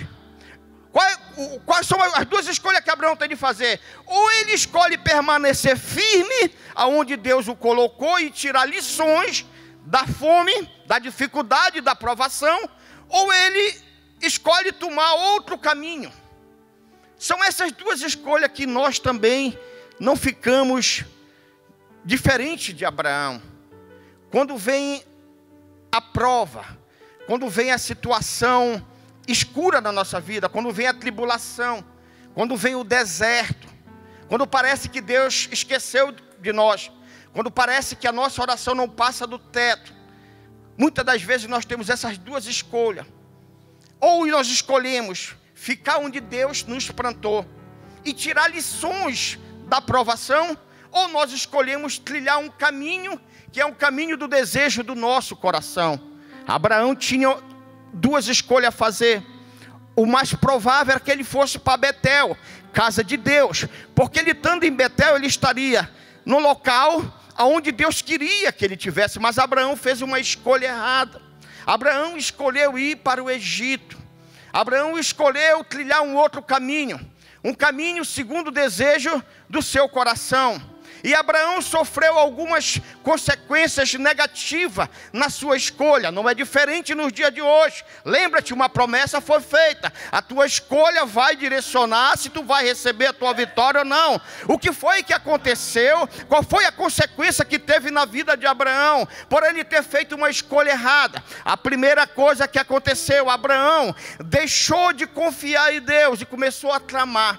Quais são as duas escolhas que Abraão tem de fazer? Ou ele escolhe permanecer firme aonde Deus o colocou e tirar lições da fome, da dificuldade, da provação, ou ele escolhe tomar outro caminho. São essas duas escolhas que nós também não ficamos diferente de Abraão. Quando vem a prova, quando vem a situação escura na nossa vida, quando vem a tribulação, quando vem o deserto, quando parece que Deus esqueceu de nós, quando parece que a nossa oração não passa do teto, muitas das vezes nós temos essas duas escolhas. Ou nós escolhemos ficar onde Deus nos plantou e tirar lições da provação, ou nós escolhemos trilhar um caminho que é um caminho do desejo do nosso coração. Abraão tinha duas escolhas a fazer. O mais provável era que ele fosse para Betel, casa de Deus, porque ele estando em Betel, ele estaria no local onde Deus queria que ele tivesse. Mas Abraão fez uma escolha errada. Abraão escolheu ir para o Egito. Abraão escolheu trilhar um outro caminho, um caminho segundo o desejo do seu coração. E Abraão sofreu algumas consequências negativas na sua escolha. Não é diferente nos dias de hoje. Lembra-te, uma promessa foi feita. A tua escolha vai direcionar se tu vai receber a tua vitória ou não. O que foi que aconteceu? Qual foi a consequência que teve na vida de Abraão por ele ter feito uma escolha errada? A primeira coisa que aconteceu, Abraão deixou de confiar em Deus e começou a tramar.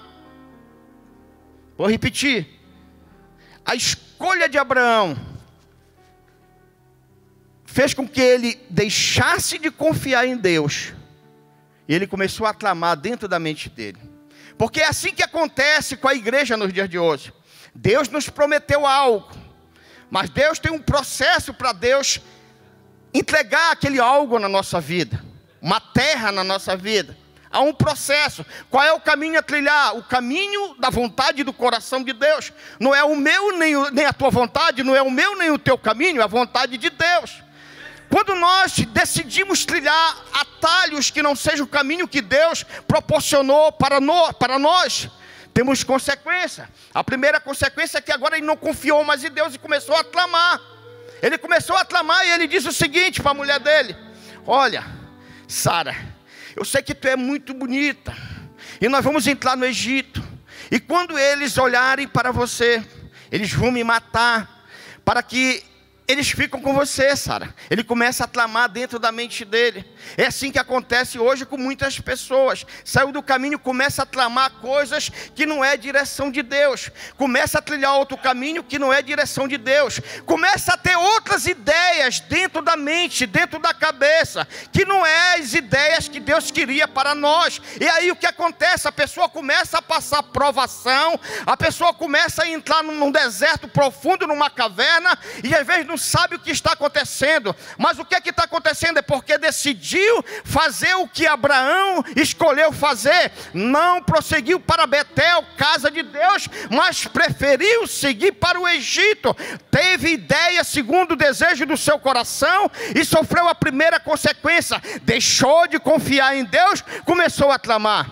Vou repetir. A escolha de Abraão fez com que ele deixasse de confiar em Deus E ele começou a clamar dentro da mente dele. Porque é assim que acontece com a igreja nos dias de hoje. Deus nos prometeu algo, mas Deus tem um processo para Deus entregar aquele algo na nossa vida, uma terra na nossa vida. Há um processo. Qual é o caminho a trilhar? O caminho da vontade do coração de Deus. Não é o meu nem a tua vontade, não é o meu nem o teu caminho, é a vontade de Deus. Quando nós decidimos trilhar atalhos que não sejam o caminho que Deus proporcionou para nós, temos consequência. A primeira consequência é que agora ele não confiou mais em Deus e começou a clamar. Ele começou a clamar e ele disse o seguinte para a mulher dele: olha, Sara, eu sei que tu é muito bonita, e nós vamos entrar no Egito, e quando eles olharem para você, eles vão me matar, para que eles ficam com você, Sara. Ele começa a clamar dentro da mente dele. É assim que acontece hoje com muitas pessoas. Saiu do caminho, começa a clamar coisas que não é direção de Deus. Começa a trilhar outro caminho que não é direção de Deus. Começa a ter outras ideias dentro da mente, dentro da cabeça, que não é as ideias que Deus queria para nós. E aí o que acontece? A pessoa começa a passar provação, a pessoa começa a entrar num deserto profundo, numa caverna, e às vezes não sabe o que está acontecendo. Mas o que é que está acontecendo? É porque decidiu fazer o que Abraão escolheu fazer. Não prosseguiu para Betel, casa de Deus, mas preferiu seguir para o Egito. Teve ideia segundo o desejo do seu coração e sofreu a primeira consequência. Deixou de confiar em Deus, começou a clamar.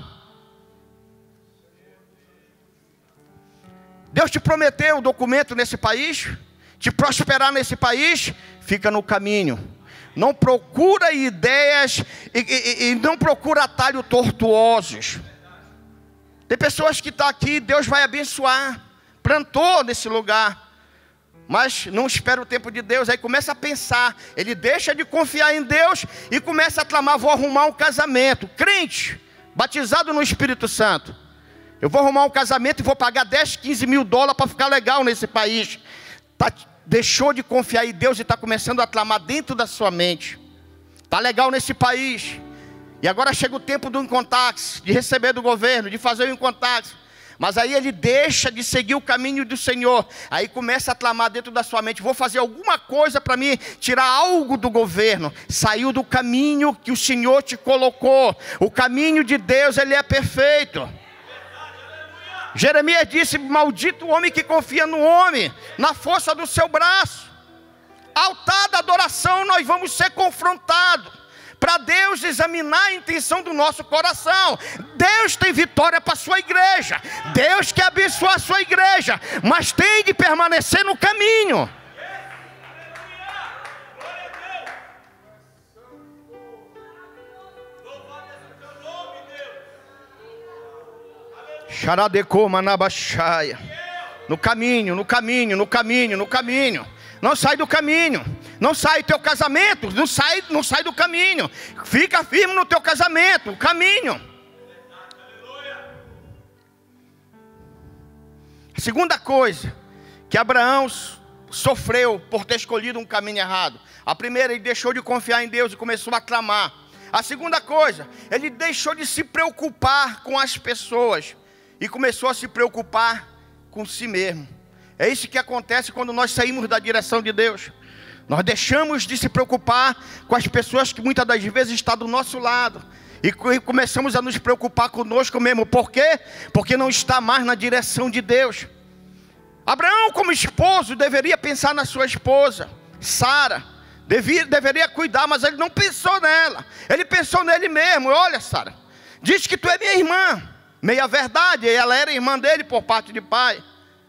Deus te prometeu um documento nesse país, te prosperar nesse país, fica no caminho. Não procura ideias e não procura atalhos tortuosos. Tem pessoas que estão aqui, Deus vai abençoar, plantou nesse lugar, mas não espera o tempo de Deus. Aí começa a pensar, ele deixa de confiar em Deus e começa a clamar: vou arrumar um casamento. Crente, batizado no Espírito Santo, eu vou arrumar um casamento e vou pagar 10, 15 mil dólares para ficar legal nesse país. Deixou de confiar em Deus e está começando a clamar dentro da sua mente. Está legal nesse país, e agora chega o tempo do Incontax, de receber do governo, de fazer o Incontax. Mas aí ele deixa de seguir o caminho do Senhor. Aí começa a clamar dentro da sua mente: vou fazer alguma coisa para mim tirar algo do governo. Saiu do caminho que o Senhor te colocou. O caminho de Deus, ele é perfeito. Jeremias disse: maldito o homem que confia no homem, na força do seu braço. Altar da adoração, nós vamos ser confrontados, para Deus examinar a intenção do nosso coração. Deus tem vitória para a sua igreja, Deus quer abençoar a sua igreja, mas tem de permanecer no caminho. No caminho, no caminho, no caminho, no caminho. Não sai do caminho. Não sai do teu casamento. Não sai do caminho. Fica firme no teu casamento, o caminho. A segunda coisa que Abraão sofreu por ter escolhido um caminho errado. A primeira, ele deixou de confiar em Deus e começou a clamar. A segunda coisa, ele deixou de se preocupar com as pessoas e começou a se preocupar com si mesmo. É isso que acontece quando nós saímos da direção de Deus. Nós deixamos de se preocupar com as pessoas que muitas das vezes estão do nosso lado e começamos a nos preocupar conosco mesmo. Por quê? Porque não está mais na direção de Deus. Abraão, como esposo, deveria pensar na sua esposa Sara, deveria cuidar, mas ele não pensou nela. Ele pensou nele mesmo. Olha, Sara, diz que tu é minha irmã. Meia verdade, ela era irmã dele por parte de pai.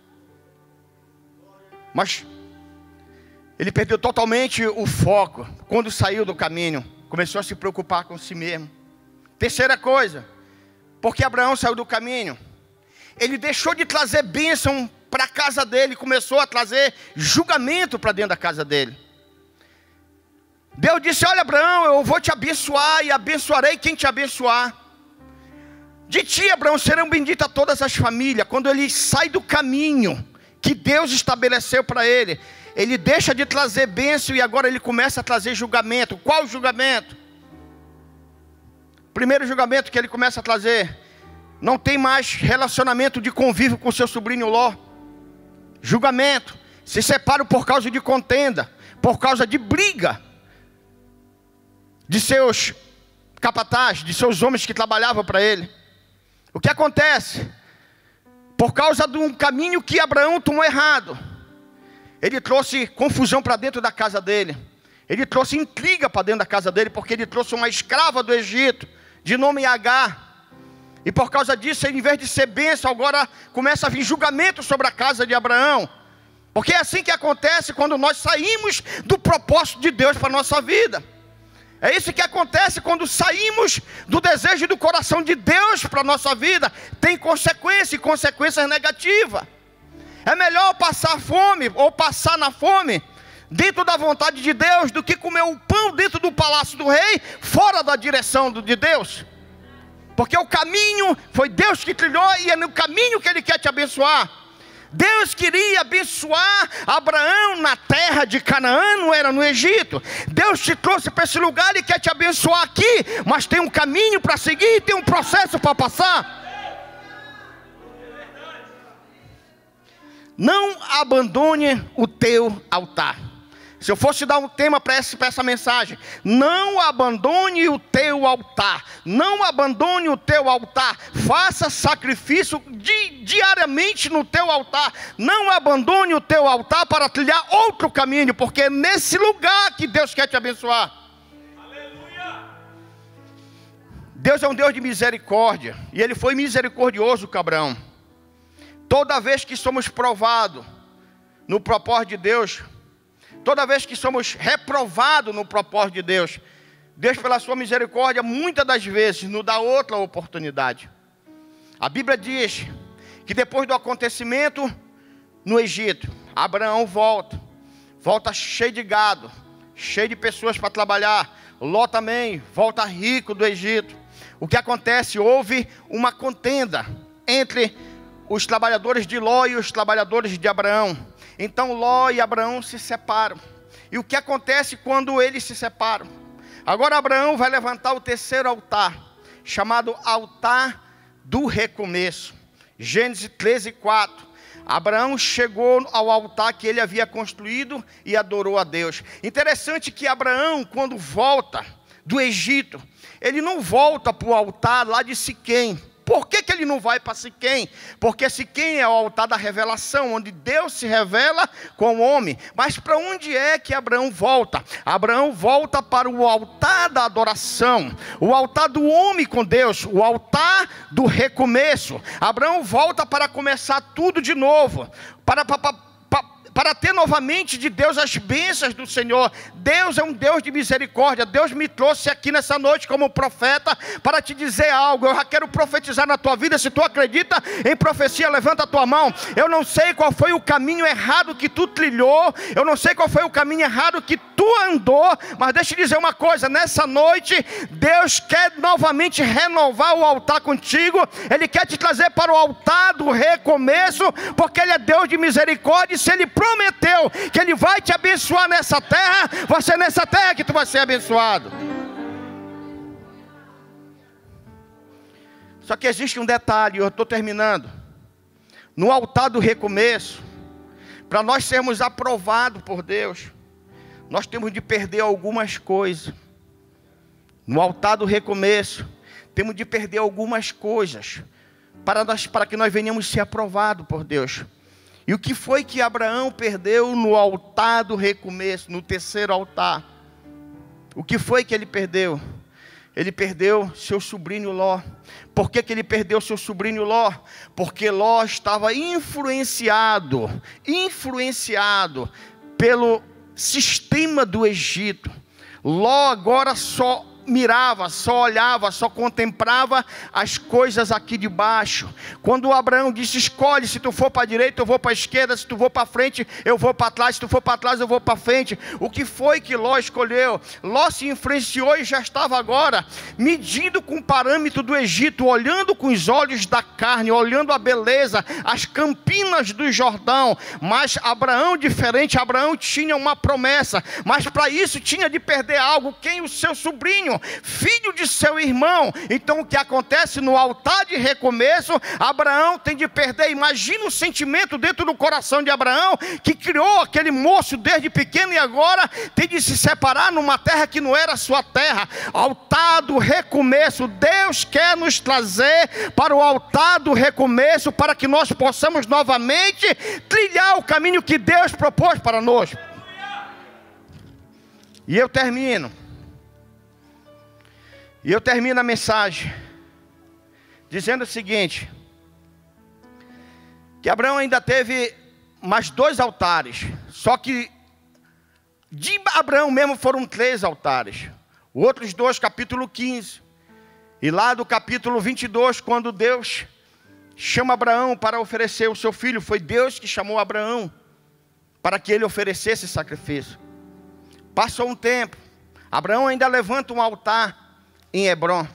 Mas ele perdeu totalmente o foco quando saiu do caminho. Começou a se preocupar com si mesmo. Terceira coisa, porque Abraão saiu do caminho, ele deixou de trazer bênção para a casa dele, começou a trazer julgamento para dentro da casa dele. Deus disse: olha, Abraão, eu vou te abençoar e abençoarei quem te abençoar. De ti, Abraão, serão benditas todas as famílias. Quando ele sai do caminho que Deus estabeleceu para ele, ele deixa de trazer bênção e agora ele começa a trazer julgamento. Qual julgamento? Primeiro julgamento que ele começa a trazer: não tem mais relacionamento de convívio com seu sobrinho Ló. Julgamento: se separam por causa de contenda, por causa de briga de seus capatazes, de seus homens que trabalhavam para ele. O que acontece? Por causa de um caminho que Abraão tomou errado, ele trouxe confusão para dentro da casa dele. Ele trouxe intriga para dentro da casa dele, porque ele trouxe uma escrava do Egito, de nome Agar. E por causa disso, em vez de ser bênção, agora começa a vir julgamento sobre a casa de Abraão. Porque é assim que acontece quando nós saímos do propósito de Deus para a nossa vida. É isso que acontece quando saímos do desejo do coração de Deus para a nossa vida. Tem consequência, e consequências negativas. É melhor passar fome, ou passar na fome, dentro da vontade de Deus, do que comer o pão dentro do palácio do rei, fora da direção de Deus. Porque o caminho foi Deus que trilhou, e é no caminho que Ele quer te abençoar. Deus queria abençoar Abraão na terra de Canaã, não era no Egito. Deus te trouxe para esse lugar e quer te abençoar aqui, mas tem um caminho para seguir, tem um processo para passar. Não abandone o teu altar. Se eu fosse dar um tema para essa mensagem: não abandone o teu altar. Não abandone o teu altar. Faça sacrifício diariamente no teu altar. Não abandone o teu altar para trilhar outro caminho, porque é nesse lugar que Deus quer te abençoar. Aleluia! Deus é um Deus de misericórdia, e Ele foi misericordioso com Abraão. Toda vez que somos provados no propósito de Deus, toda vez que somos reprovados no propósito de Deus, Deus, pela sua misericórdia, muitas das vezes nos dá outra oportunidade. A Bíblia diz que depois do acontecimento no Egito, Abraão volta cheio de gado, cheio de pessoas para trabalhar. Ló também volta rico do Egito. O que acontece? Houve uma contenda entre os trabalhadores de Ló e os trabalhadores de Abraão. Então Ló e Abraão se separam. E o que acontece quando eles se separam? Agora Abraão vai levantar o terceiro altar, chamado altar do recomeço. Gênesis 13:4. Abraão chegou ao altar que ele havia construído e adorou a Deus. Interessante que Abraão, quando volta do Egito, ele não volta para o altar lá de Siquém. Por que ele não vai para Siquém? Porque Siquém é o altar da revelação, onde Deus se revela com o homem. Mas para onde é que Abraão volta? Abraão volta para o altar da adoração, o altar do homem com Deus, o altar do recomeço. Abraão volta para começar tudo de novo, para ter novamente de Deus as bênçãos do Senhor. Deus é um Deus de misericórdia. Deus me trouxe aqui nessa noite como profeta para te dizer algo. Eu já quero profetizar na tua vida. Se tu acredita em profecia, levanta a tua mão. Eu não sei qual foi o caminho errado que tu trilhou, eu não sei qual foi o caminho errado que tu andou, mas deixa eu dizer uma coisa: nessa noite Deus quer novamente renovar o altar contigo. Ele quer te trazer para o altar do recomeço, porque Ele é Deus de misericórdia. E se Ele prometeu que Ele vai te abençoar nessa terra, vai ser nessa terra que tu vai ser abençoado. Só que existe um detalhe, eu estou terminando. No altar do recomeço, para nós sermos aprovados por Deus, nós temos de perder algumas coisas. No altar do recomeço, temos de perder algumas coisas para que nós venhamos ser aprovados por Deus. E o que foi que Abraão perdeu no altar do recomeço, no terceiro altar? O que foi que ele perdeu? Ele perdeu seu sobrinho Ló. Por que ele perdeu seu sobrinho Ló? Porque Ló estava influenciado pelo sistema do Egito. Ló agora só mirava, só olhava, só contemplava as coisas aqui de baixo. Quando Abraão disse: escolhe, se tu for para a direita eu vou para a esquerda, se tu for para frente eu vou para trás, se tu for para trás eu vou para frente. O que foi que Ló escolheu? Ló se influenciou e já estava agora medindo com o parâmetro do Egito, olhando com os olhos da carne, olhando a beleza, as campinas do Jordão. Mas Abraão diferente, Abraão tinha uma promessa, mas para isso tinha de perder algo. Quem? O seu sobrinho. sobrinho, filho de seu irmão. Então o que acontece no altar de recomeço, Abraão tem de perder. Imagina o sentimento dentro do coração de Abraão, que criou aquele moço desde pequeno e agora tem de se separar numa terra que não era sua terra. Altar do recomeço. Deus quer nos trazer para o altar do recomeço, para que nós possamos novamente trilhar o caminho que Deus propôs para nós. E eu termino a mensagem dizendo o seguinte: que Abraão ainda teve mais 2 altares, só que de Abraão mesmo foram 3 altares. Outros 2, capítulo 15, e lá do capítulo 22, quando Deus chama Abraão para oferecer o seu filho, foi Deus que chamou Abraão para que ele oferecesse sacrifício. Passou um tempo, Abraão ainda levanta um altar em Hebrom.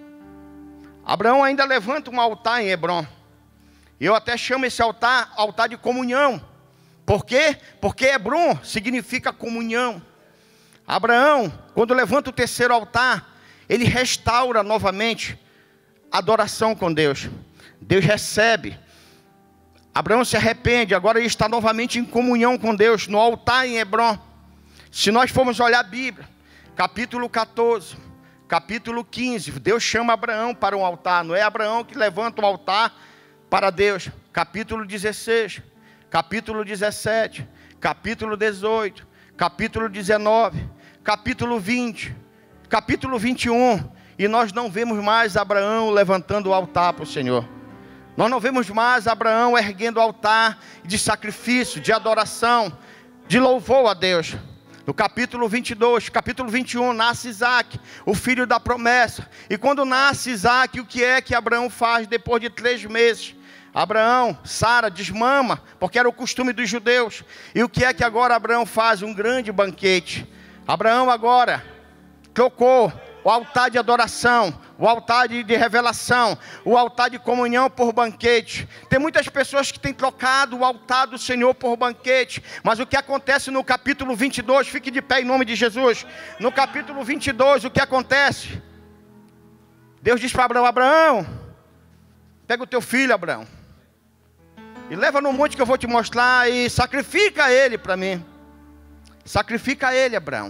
Abraão ainda levanta um altar em Hebrom. Eu até chamo esse altar, altar de comunhão. Por quê? Porque Hebrom significa comunhão. Abraão, quando levanta o 3º altar, ele restaura novamente a adoração com Deus. Deus recebe. Abraão se arrepende, agora ele está novamente em comunhão com Deus, no altar em Hebrom. Se nós formos olhar a Bíblia, capítulo 14, capítulo 15, Deus chama Abraão para um altar. Não é Abraão que levanta um altar para Deus. Capítulo 16, capítulo 17, capítulo 18, capítulo 19, capítulo 20, capítulo 21. E nós não vemos mais Abraão levantando o altar para o Senhor. Nós não vemos mais Abraão erguendo o altar de sacrifício, de adoração, de louvor a Deus. No capítulo 22, capítulo 21, nasce Isaac, o filho da promessa. E quando nasce Isaac, o que é que Abraão faz depois de 3 meses? Abraão, Sara, desmama, porque era o costume dos judeus. E o que é que agora Abraão faz? Um grande banquete. Abraão agora trocou o altar de adoração, o altar de revelação, o altar de comunhão por banquete. Tem muitas pessoas que têm trocado o altar do Senhor por banquete. Mas o que acontece no capítulo 22, fique de pé em nome de Jesus. No capítulo 22, o que acontece? Deus diz para Abraão: Abraão, pega o teu filho, Abraão, e leva no monte que eu vou te mostrar e sacrifica ele para mim. Sacrifica ele, Abraão.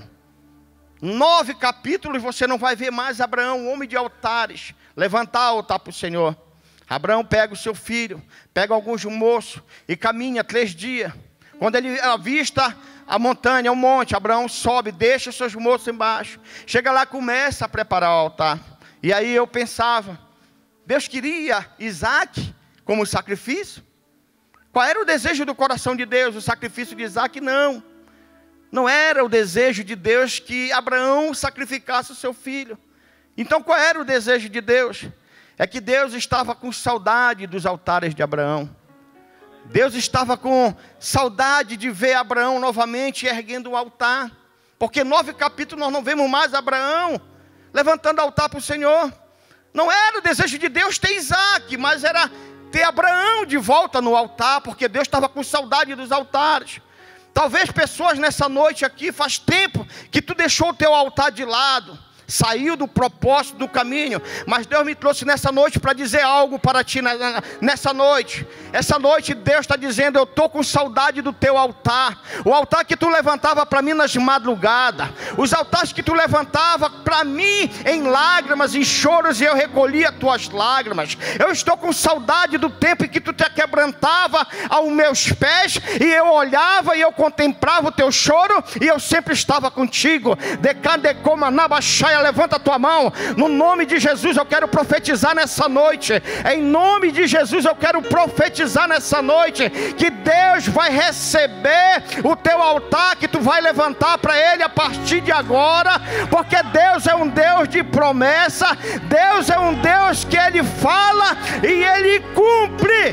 9 capítulos você não vai ver mais Abraão, homem de altares, levantar altar para o Senhor. Abraão pega o seu filho, pega alguns moços e caminha 3 dias. Quando ele avista a montanha, o monte, Abraão sobe, deixa os seus moços embaixo. Chega lá, começa a preparar o altar. E aí eu pensava, Deus queria Isaac como sacrifício? Qual era o desejo do coração de Deus? O sacrifício de Isaac? Não. Não era o desejo de Deus que Abraão sacrificasse o seu filho. Então qual era o desejo de Deus? É que Deus estava com saudade dos altares de Abraão. Deus estava com saudade de ver Abraão novamente erguendo um altar. Porque 9 capítulos nós não vemos mais Abraão levantando altar para o Senhor. Não era o desejo de Deus ter Isaac, mas era ter Abraão de volta no altar, porque Deus estava com saudade dos altares. Talvez pessoas nessa noite aqui, faz tempo que tu deixou o teu altar de lado, saiu do propósito do caminho, mas Deus me trouxe nessa noite para dizer algo para ti nessa noite. Essa noite Deus está dizendo: eu estou com saudade do teu altar. O altar que tu levantava para mim nas madrugadas, os altares que tu levantava para mim em lágrimas, em choros, e eu recolhia tuas lágrimas. Eu estou com saudade do tempo em que tu te quebrantava aos meus pés, e eu olhava e eu contemplava o teu choro, e eu sempre estava contigo. Levanta a tua mão, no nome de Jesus eu quero profetizar nessa noite, em nome de Jesus eu quero profetizar nessa noite, que Deus vai receber o teu altar, que tu vai levantar para Ele a partir de agora, porque Deus é um Deus de promessa, Deus é um Deus que Ele fala e Ele cumpre.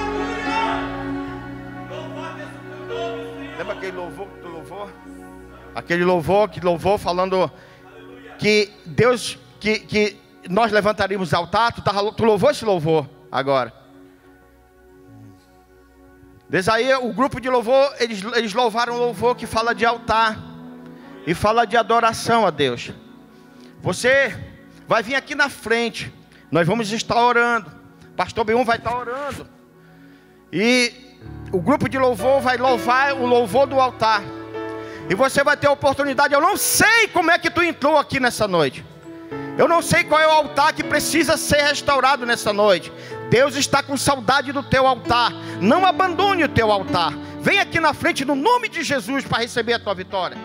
Lembra aquele louvor que tu louvou? Aquele louvor que louvou falando que Deus, que nós levantaríamos altar. Tu louvou esse louvor agora. Desde aí o grupo de louvor, eles louvaram um louvor que fala de altar e fala de adoração a Deus. Você vai vir aqui na frente. Nós vamos estar orando. Pastor B1 vai estar orando. E o grupo de louvor vai louvar o louvor do altar. E você vai ter a oportunidade. Eu não sei como é que tu entrou aqui nessa noite. Eu não sei qual é o altar que precisa ser restaurado nessa noite. Deus está com saudade do teu altar. Não abandone o teu altar. Vem aqui na frente no nome de Jesus para receber a tua vitória.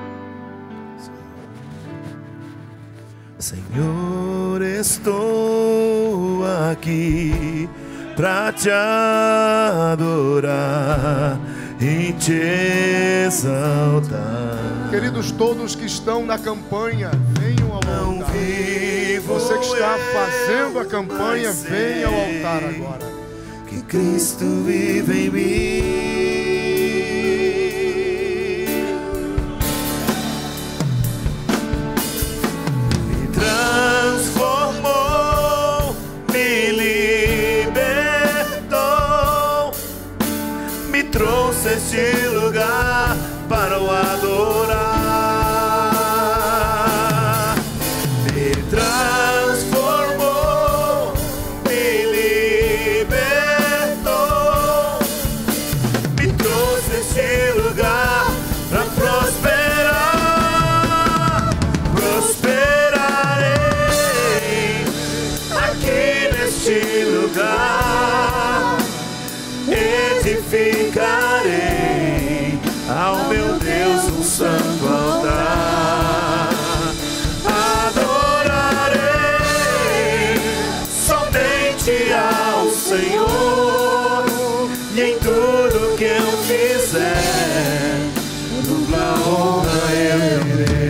Senhor, estou aqui para te adorar e te exaltar. Queridos, todos que estão na campanha, venham ao altar. Você que está fazendo a campanha, venha ao altar agora. Que Cristo vive em mim. Me transformou, me libertou, me trouxe a este lugar para o adorar. Me transformou, me libertou, me trouxe a este lugar para prosperar. Prosperarei aqui neste lugar, edificarei ao meu Deus um santo altar. Adorarei somente ao Senhor, e em tudo que eu fizer, dupla honra eu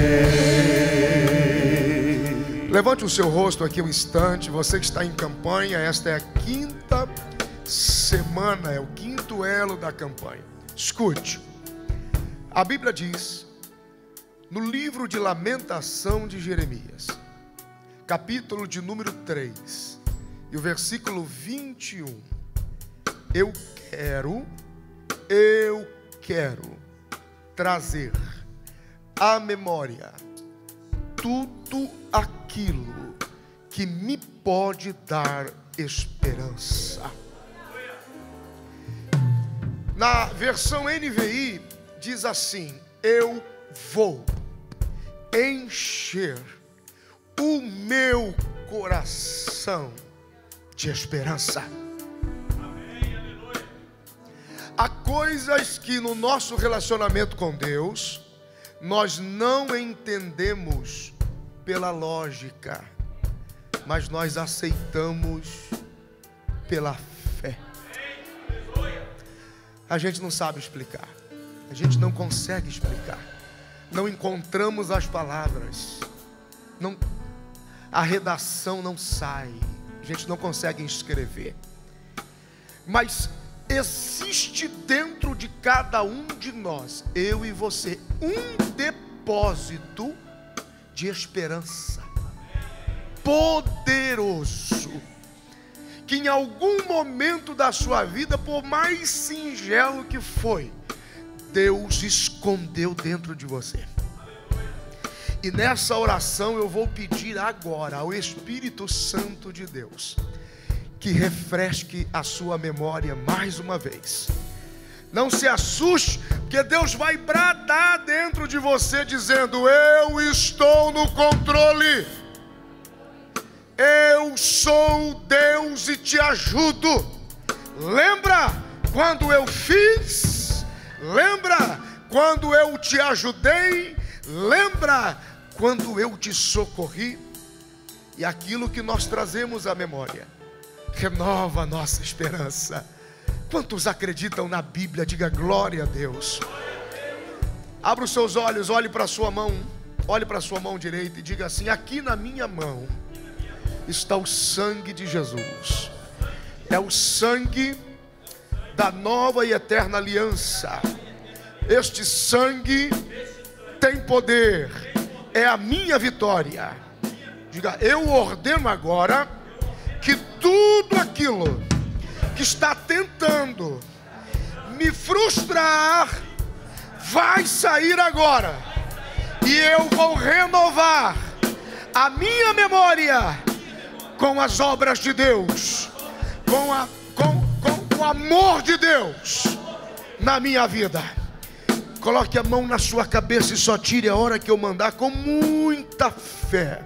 irei. Levante o seu rosto aqui um instante. Você que está em campanha, esta é a 5ª semana, é o 5º elo da campanha. Escute. A Bíblia diz, no livro de Lamentação de Jeremias, capítulo de número 3, e o versículo 21, eu quero trazer à memória tudo aquilo que me pode dar esperança. Na versão NVI diz assim: eu vou encher o meu coração de esperança. Há coisas que no nosso relacionamento com Deus nós não entendemos pela lógica, mas nós aceitamos pela fé. A gente não sabe explicar, a gente não consegue explicar, não encontramos as palavras, a redação não sai, a gente não consegue escrever, mas existe dentro de cada um de nós, eu e você, um depósito de esperança poderoso, que em algum momento da sua vida, por mais singelo que foi, Deus escondeu dentro de você. E nessa oração eu vou pedir agora ao Espírito Santo de Deus que refresque a sua memória mais uma vez. Não se assuste, porque Deus vai bradar dentro de você dizendo: eu estou no controle, eu sou Deus e te ajudo. Lembra quando eu fiz? Lembra quando eu te ajudei? Lembra quando eu te socorri? E aquilo que nós trazemos à memória renova a nossa esperança. Quantos acreditam na Bíblia? Diga glória a Deus. Abra os seus olhos, olhe para a sua mão, olhe para a sua mão direita e diga assim: aqui na minha mão está o sangue de Jesus. É o sangue da nova e eterna aliança. Este sangue tem poder, é a minha vitória. Diga: eu ordeno agora que tudo aquilo que está tentando me frustrar vai sair agora, e eu vou renovar a minha memória com as obras de Deus, com o amor de Deus na minha vida. Coloque a mão na sua cabeça e só tire a hora que eu mandar, com muita fé.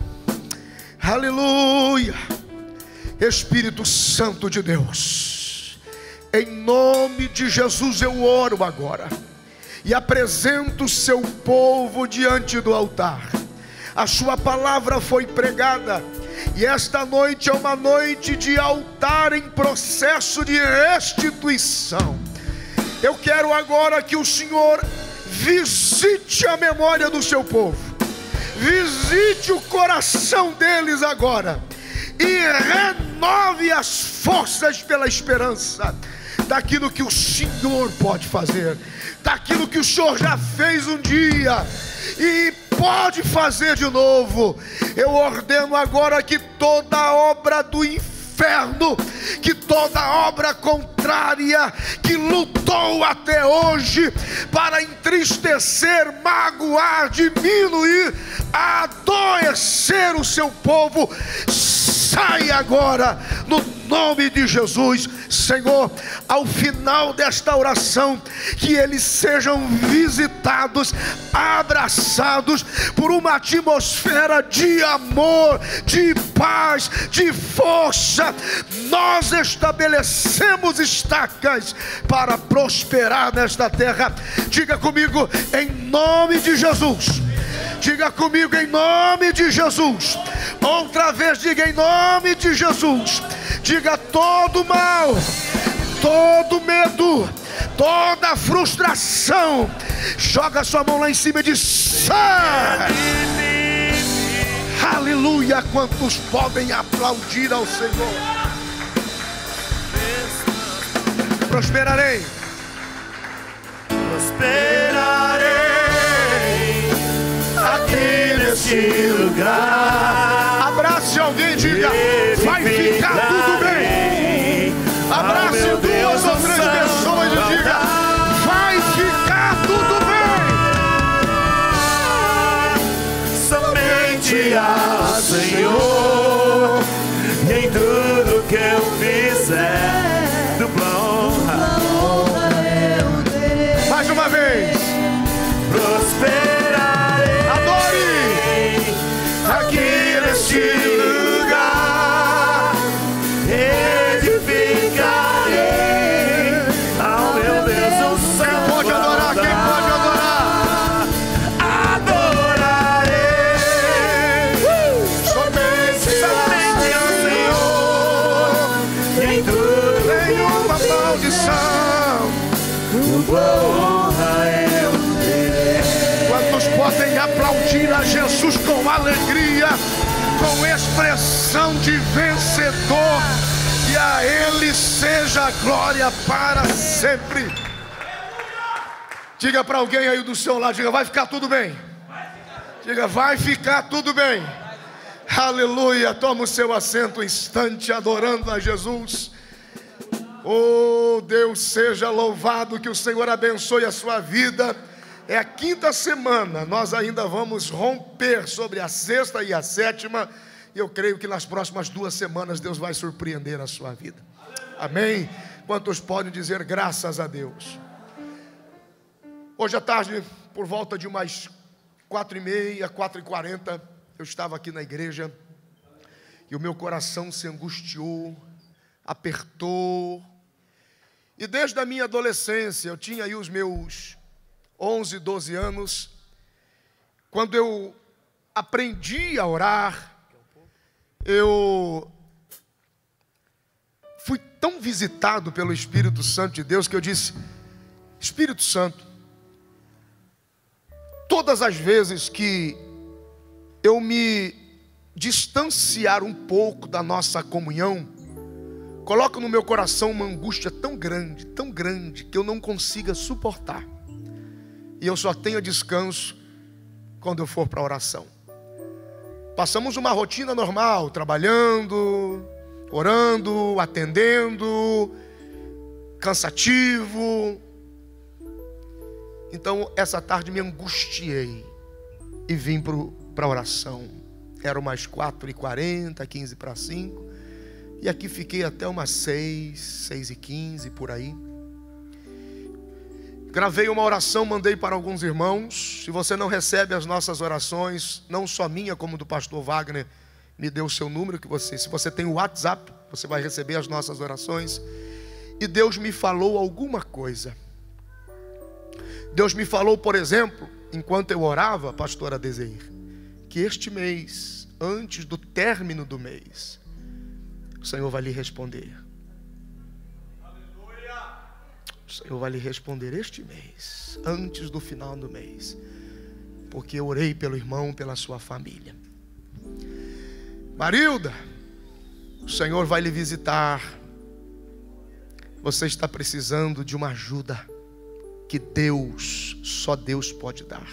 Aleluia. Espírito Santo de Deus, em nome de Jesus eu oro agora e apresento o seu povo diante do altar. A sua palavra foi pregada e esta noite é uma noite de altar em processo de restituição. Eu quero agora que o Senhor visite a memória do seu povo, visite o coração deles agora e renove as forças pela esperança daquilo que o Senhor pode fazer, daquilo que o Senhor já fez um dia e pode fazer de novo. Eu ordeno agora que toda obra do inferno, que toda obra contrária que lutou até hoje para entristecer, magoar, diminuir, adoecer o seu povo, sai agora no nome de Jesus. Senhor, ao final desta oração, que eles sejam visitados, abraçados por uma atmosfera de amor, de paz, de força. Nós estabelecemos estacas para prosperar nesta terra. Diga comigo, em nome de Jesus. Diga comigo, em nome de Jesus. Outra vez, diga, em nome de Jesus. Diga: todo mal, todo medo, toda frustração, joga sua mão lá em cima e diz: sai. Aleluia. Quantos podem aplaudir ao Senhor? Prosperarei, prosperarei aqui neste lugar. Abrace alguém e diga: vai ficar tudo bem. Abrace duas ou três pessoas e diga: vai ficar tudo bem. Somente ao Senhor, e em tudo que eu fizer, dupla honra eu terei. Mais uma vez. Prosperarei, adore aqui neste lugar, edificarei ao meu Deus o céu. Quem pode adorar? Quem pode adorar? Adorarei somente ao Senhor, e em tudo Nenhuma maldição. honra eu terei. Quantos podem aplaudir a Jesus com alegria, com expressão de vencedor? E a Ele seja a glória para sempre. Diga para alguém aí do seu lado, diga: vai ficar tudo bem. Diga: vai ficar tudo bem. Aleluia. Toma o seu assento um instante, adorando a Jesus. Oh, Deus seja louvado, que o Senhor abençoe a sua vida. É a quinta semana, nós ainda vamos romper sobre a sexta e a sétima. E eu creio que nas próximas 2 semanas Deus vai surpreender a sua vida. Amém? Quantos podem dizer graças a Deus? Hoje à tarde, por volta de umas 4h30, 4h40, eu estava aqui na igreja e o meu coração se angustiou, apertou. E desde a minha adolescência, eu tinha aí os meus 11, 12 anos, quando eu aprendi a orar, eu fui tão visitado pelo Espírito Santo de Deus que eu disse: Espírito Santo, todas as vezes que eu me distanciar um pouco da nossa comunhão, coloca no meu coração uma angústia tão grande, que eu não consiga suportar. E eu só tenho descanso quando eu for para a oração. Passamos uma rotina normal, trabalhando, orando, atendendo, cansativo. Então, essa tarde me angustiei e vim para a oração. Era umas 4h40, 15 para 5. E aqui fiquei até umas 6h15, por aí. Gravei uma oração, mandei para alguns irmãos. Se você não recebe as nossas orações, não só minha, como do pastor Wagner, me dê o seu número, se você tem o WhatsApp, você vai receber as nossas orações. E Deus me falou alguma coisa. Deus me falou, por exemplo, enquanto eu orava, pastora Dezeir, que este mês, antes do término do mês, o Senhor vai lhe responder. O Senhor vai lhe responder este mês, antes do final do mês, porque eu orei pelo irmão, pela sua família. Marilda, o Senhor vai lhe visitar. Você está precisando de uma ajuda que Deus, só Deus pode dar.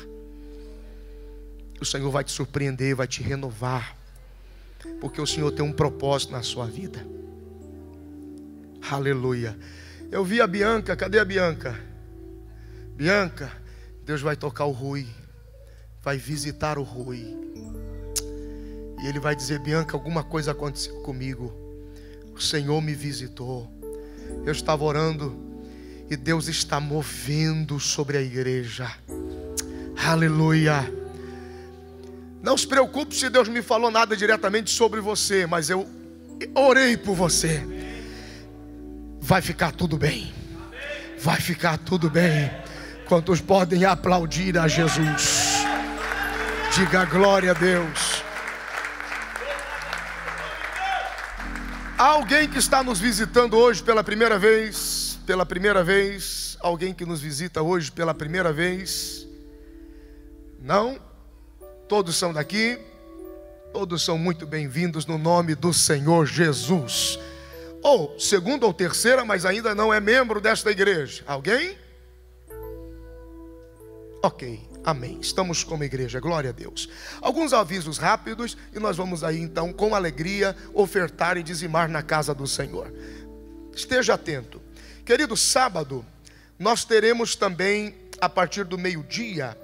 O Senhor vai te surpreender, vai te renovar, porque o Senhor tem um propósito na sua vida. Aleluia. Eu vi a Bianca, cadê a Bianca? Bianca, Deus vai tocar o Rui, vai visitar o Rui. E ele vai dizer: Bianca, alguma coisa aconteceu comigo. O Senhor me visitou. Eu estava orando e Deus está movendo sobre a igreja. Aleluia. Não se preocupe se Deus me falou nada diretamente sobre você, mas eu orei por você. Vai ficar tudo bem. Vai ficar tudo bem. Quantos podem aplaudir a Jesus? Diga glória a Deus. Há alguém que está nos visitando hoje pela primeira vez? Pela primeira vez? Alguém que nos visita hoje pela primeira vez? Não? Todos são daqui? Todos são muito bem-vindos no nome do Senhor Jesus. Ou segunda ou terceira, mas ainda não é membro desta igreja. Alguém? Ok, amém. Estamos como igreja, glória a Deus. Alguns avisos rápidos e nós vamos aí então com alegria ofertar e dizimar na casa do Senhor. Esteja atento. Querido, sábado nós teremos também a partir do meio-dia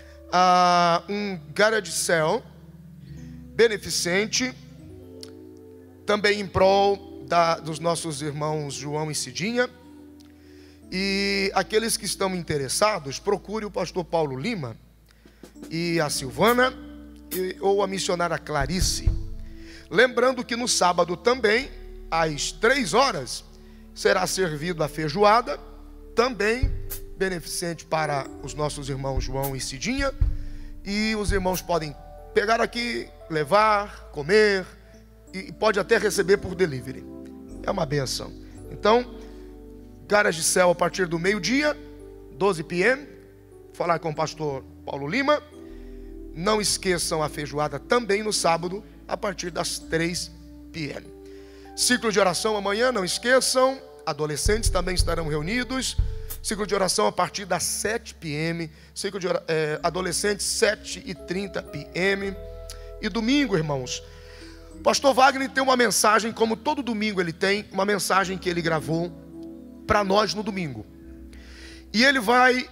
um garage sale beneficente, também em prol dos nossos irmãos João e Cidinha. E aqueles que estão interessados, procure o pastor Paulo Lima e a Silvana ou a missionária Clarice. Lembrando que no sábado também, às 3h, será servido a feijoada, também beneficente para os nossos irmãos João e Cidinha. E os irmãos podem pegar aqui, levar, comer e pode até receber por delivery. É uma benção. Então, Garage Céu a partir do meio-dia, 12 p.m. Falar com o pastor Paulo Lima. Não esqueçam a feijoada também no sábado, a partir das 3 p.m. Ciclo de oração amanhã, não esqueçam. Adolescentes também estarão reunidos. Ciclo de oração a partir das 7 p.m. Ciclo de adolescentes, 7h30 p.m. E domingo, irmãos, pastor Wagner tem uma mensagem, como todo domingo ele tem, uma mensagem que ele gravou para nós no domingo. E ele vai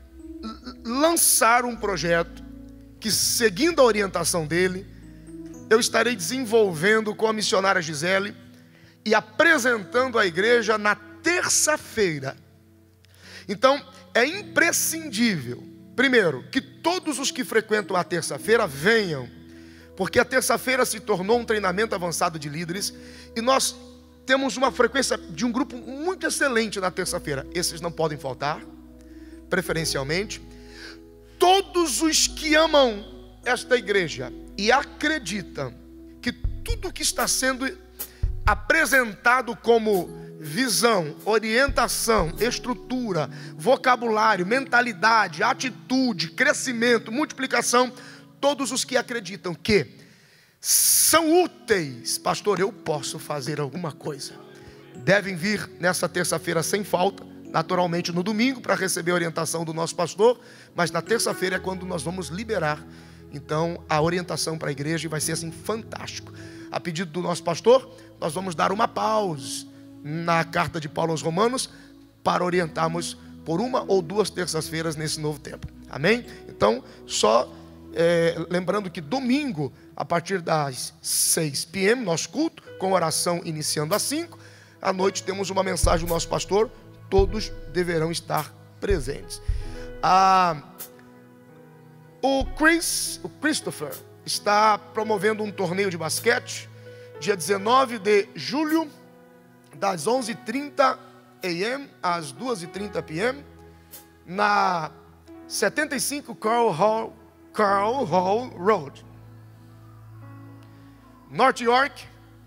lançar um projeto que, seguindo a orientação dele, eu estarei desenvolvendo com a missionária Gisele e apresentando à igreja na terça-feira. Então, é imprescindível, primeiro, que todos os que frequentam a terça-feira venham, porque a terça-feira se tornou um treinamento avançado de líderes e nós temos uma frequência de um grupo muito excelente na terça-feira. Esses não podem faltar, preferencialmente. Todos os que amam esta igreja e acreditam que tudo que está sendo apresentado como visão, orientação, estrutura, vocabulário, mentalidade, atitude, crescimento, multiplicação, todos os que acreditam que são úteis, pastor, eu posso fazer alguma coisa, devem vir nessa terça-feira sem falta, naturalmente no domingo para receber a orientação do nosso pastor, mas na terça-feira é quando nós vamos liberar então a orientação para a igreja e vai ser assim fantástico. A pedido do nosso pastor, nós vamos dar uma pausa na carta de Paulo aos Romanos para orientarmos por uma ou duas terças-feiras nesse novo tempo. Amém? Então, só lembrando que domingo, a partir das 6 p.m., nosso culto, com oração iniciando às 5. À noite temos uma mensagem do nosso pastor, todos deverão estar presentes. O Christopher está promovendo um torneio de basquete, dia 19 de julho, das 11h30 a.m. às 2h30 p.m., na 75 Carl Hall Road, North York.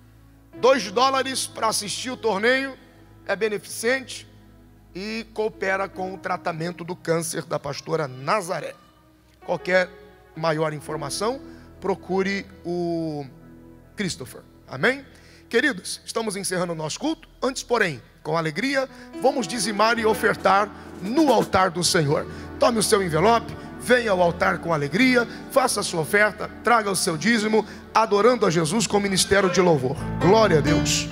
$2 para assistir o torneio, é beneficente e coopera com o tratamento do câncer da pastora Nazaré. Qualquer maior informação, procure o Christopher. Amém? Queridos, estamos encerrando o nosso culto. Antes, porém, com alegria, vamos dizimar e ofertar no altar do Senhor. Tome o seu envelope, venha ao altar com alegria, faça a sua oferta, traga o seu dízimo, adorando a Jesus com ministério de louvor. Glória a Deus.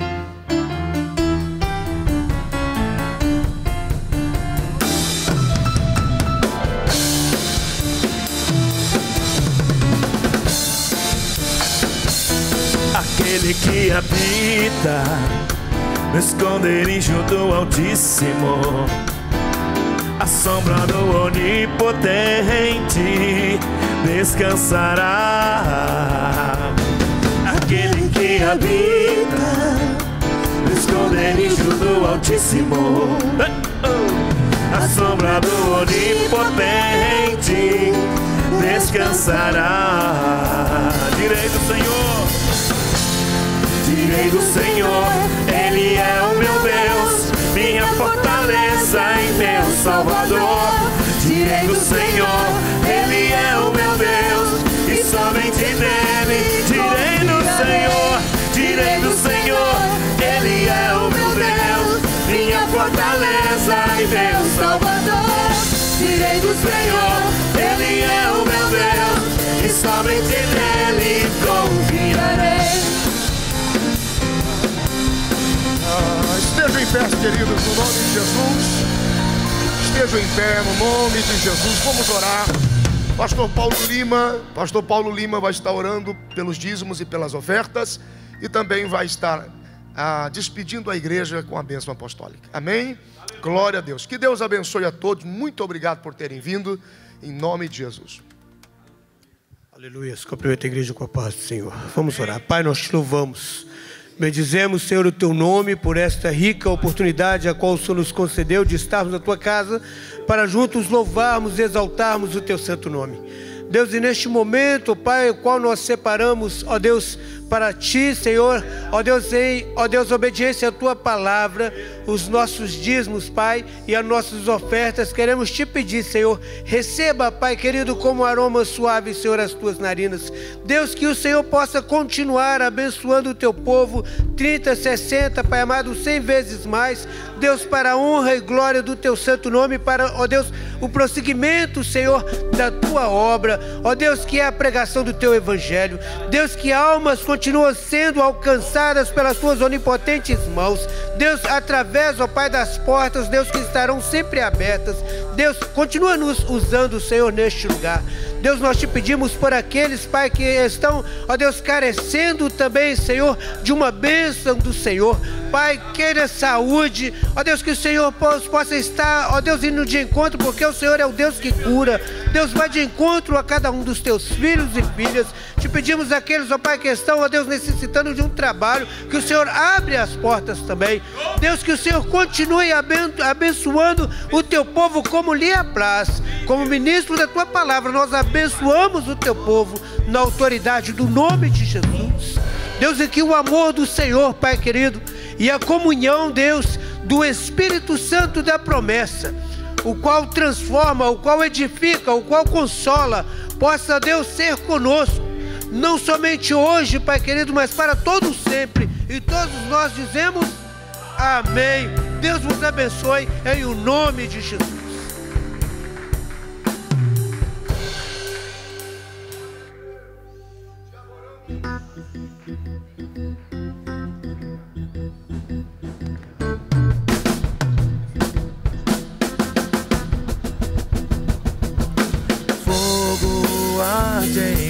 Aquele que habita no esconderijo do Altíssimo, a sombra do Onipotente descansará. Aquele que habita no esconderijo do Altíssimo, a sombra do Onipotente descansará. Direi do Senhor, direi do Senhor, Ele é o meu Deus, minha fortaleza e meu Salvador. Direi do Senhor, Ele é o meu Deus, e somente nele. Direi do Senhor, direi do Senhor, Ele é o meu Deus, minha fortaleza e meu Salvador. Direi do Senhor, Ele é o meu Deus, e somente nele confiarei. Estejam em pé, queridos, no nome de Jesus. Estejam em pé, no nome de Jesus. Vamos orar. Pastor Paulo Lima vai estar orando pelos dízimos e pelas ofertas, e também vai estar despedindo a igreja com a bênção apostólica. Amém? Glória a Deus. Que Deus abençoe a todos. Muito obrigado por terem vindo, em nome de Jesus. Aleluia. Cumprimento a igreja com a paz do Senhor. Vamos orar. Pai, nós te louvamos. Bendizemos, Senhor, o Teu nome por esta rica oportunidade a qual o Senhor nos concedeu de estarmos na Tua casa para juntos louvarmos e exaltarmos o Teu santo nome. Deus, e neste momento, Pai, o qual nós separamos, ó Deus, para Ti, Senhor, ó Deus, em obediência à Tua palavra, os nossos dízimos, Pai, e as nossas ofertas, queremos Te pedir, Senhor, receba, Pai querido, como aroma suave, Senhor, as Tuas narinas. Deus, que o Senhor possa continuar abençoando o Teu povo, 30, 60, Pai amado, 100 vezes mais, Deus, para a honra e glória do Teu santo nome, para, ó Deus, o prosseguimento, Senhor, da Tua obra, ó Deus, que é a pregação do Teu evangelho. Deus, que almas continuam sendo alcançadas pelas Tuas onipotentes mãos. Deus, através, ó Pai, das portas, Deus, que estarão sempre abertas. Deus, continua nos usando, Senhor, neste lugar. Deus, nós Te pedimos por aqueles, Pai, que estão, ó Deus, carecendo também, Senhor, de uma bênção do Senhor. Pai, queira saúde, ó Deus, que o Senhor possa estar, ó Deus, indo de encontro, porque o Senhor é o Deus que cura. Deus, vai de encontro a cada um dos Teus filhos e filhas. Te pedimos aqueles, ó Pai, que estão, ó Deus, necessitando de um trabalho, que o Senhor abre as portas também. Deus, que o Senhor continue abençoando o Teu povo como lhe apraz. Como ministro da Tua palavra, nós abençoamos o Teu povo na autoridade do nome de Jesus. Deus, e que o amor do Senhor, Pai querido, e a comunhão, Deus, do Espírito Santo da promessa, o qual transforma, o qual edifica, o qual consola, possa, Deus, ser conosco, não somente hoje, Pai querido, mas para todo sempre. E todos nós dizemos amém. Deus vos abençoe em o nome de Jesus. Fogo gente.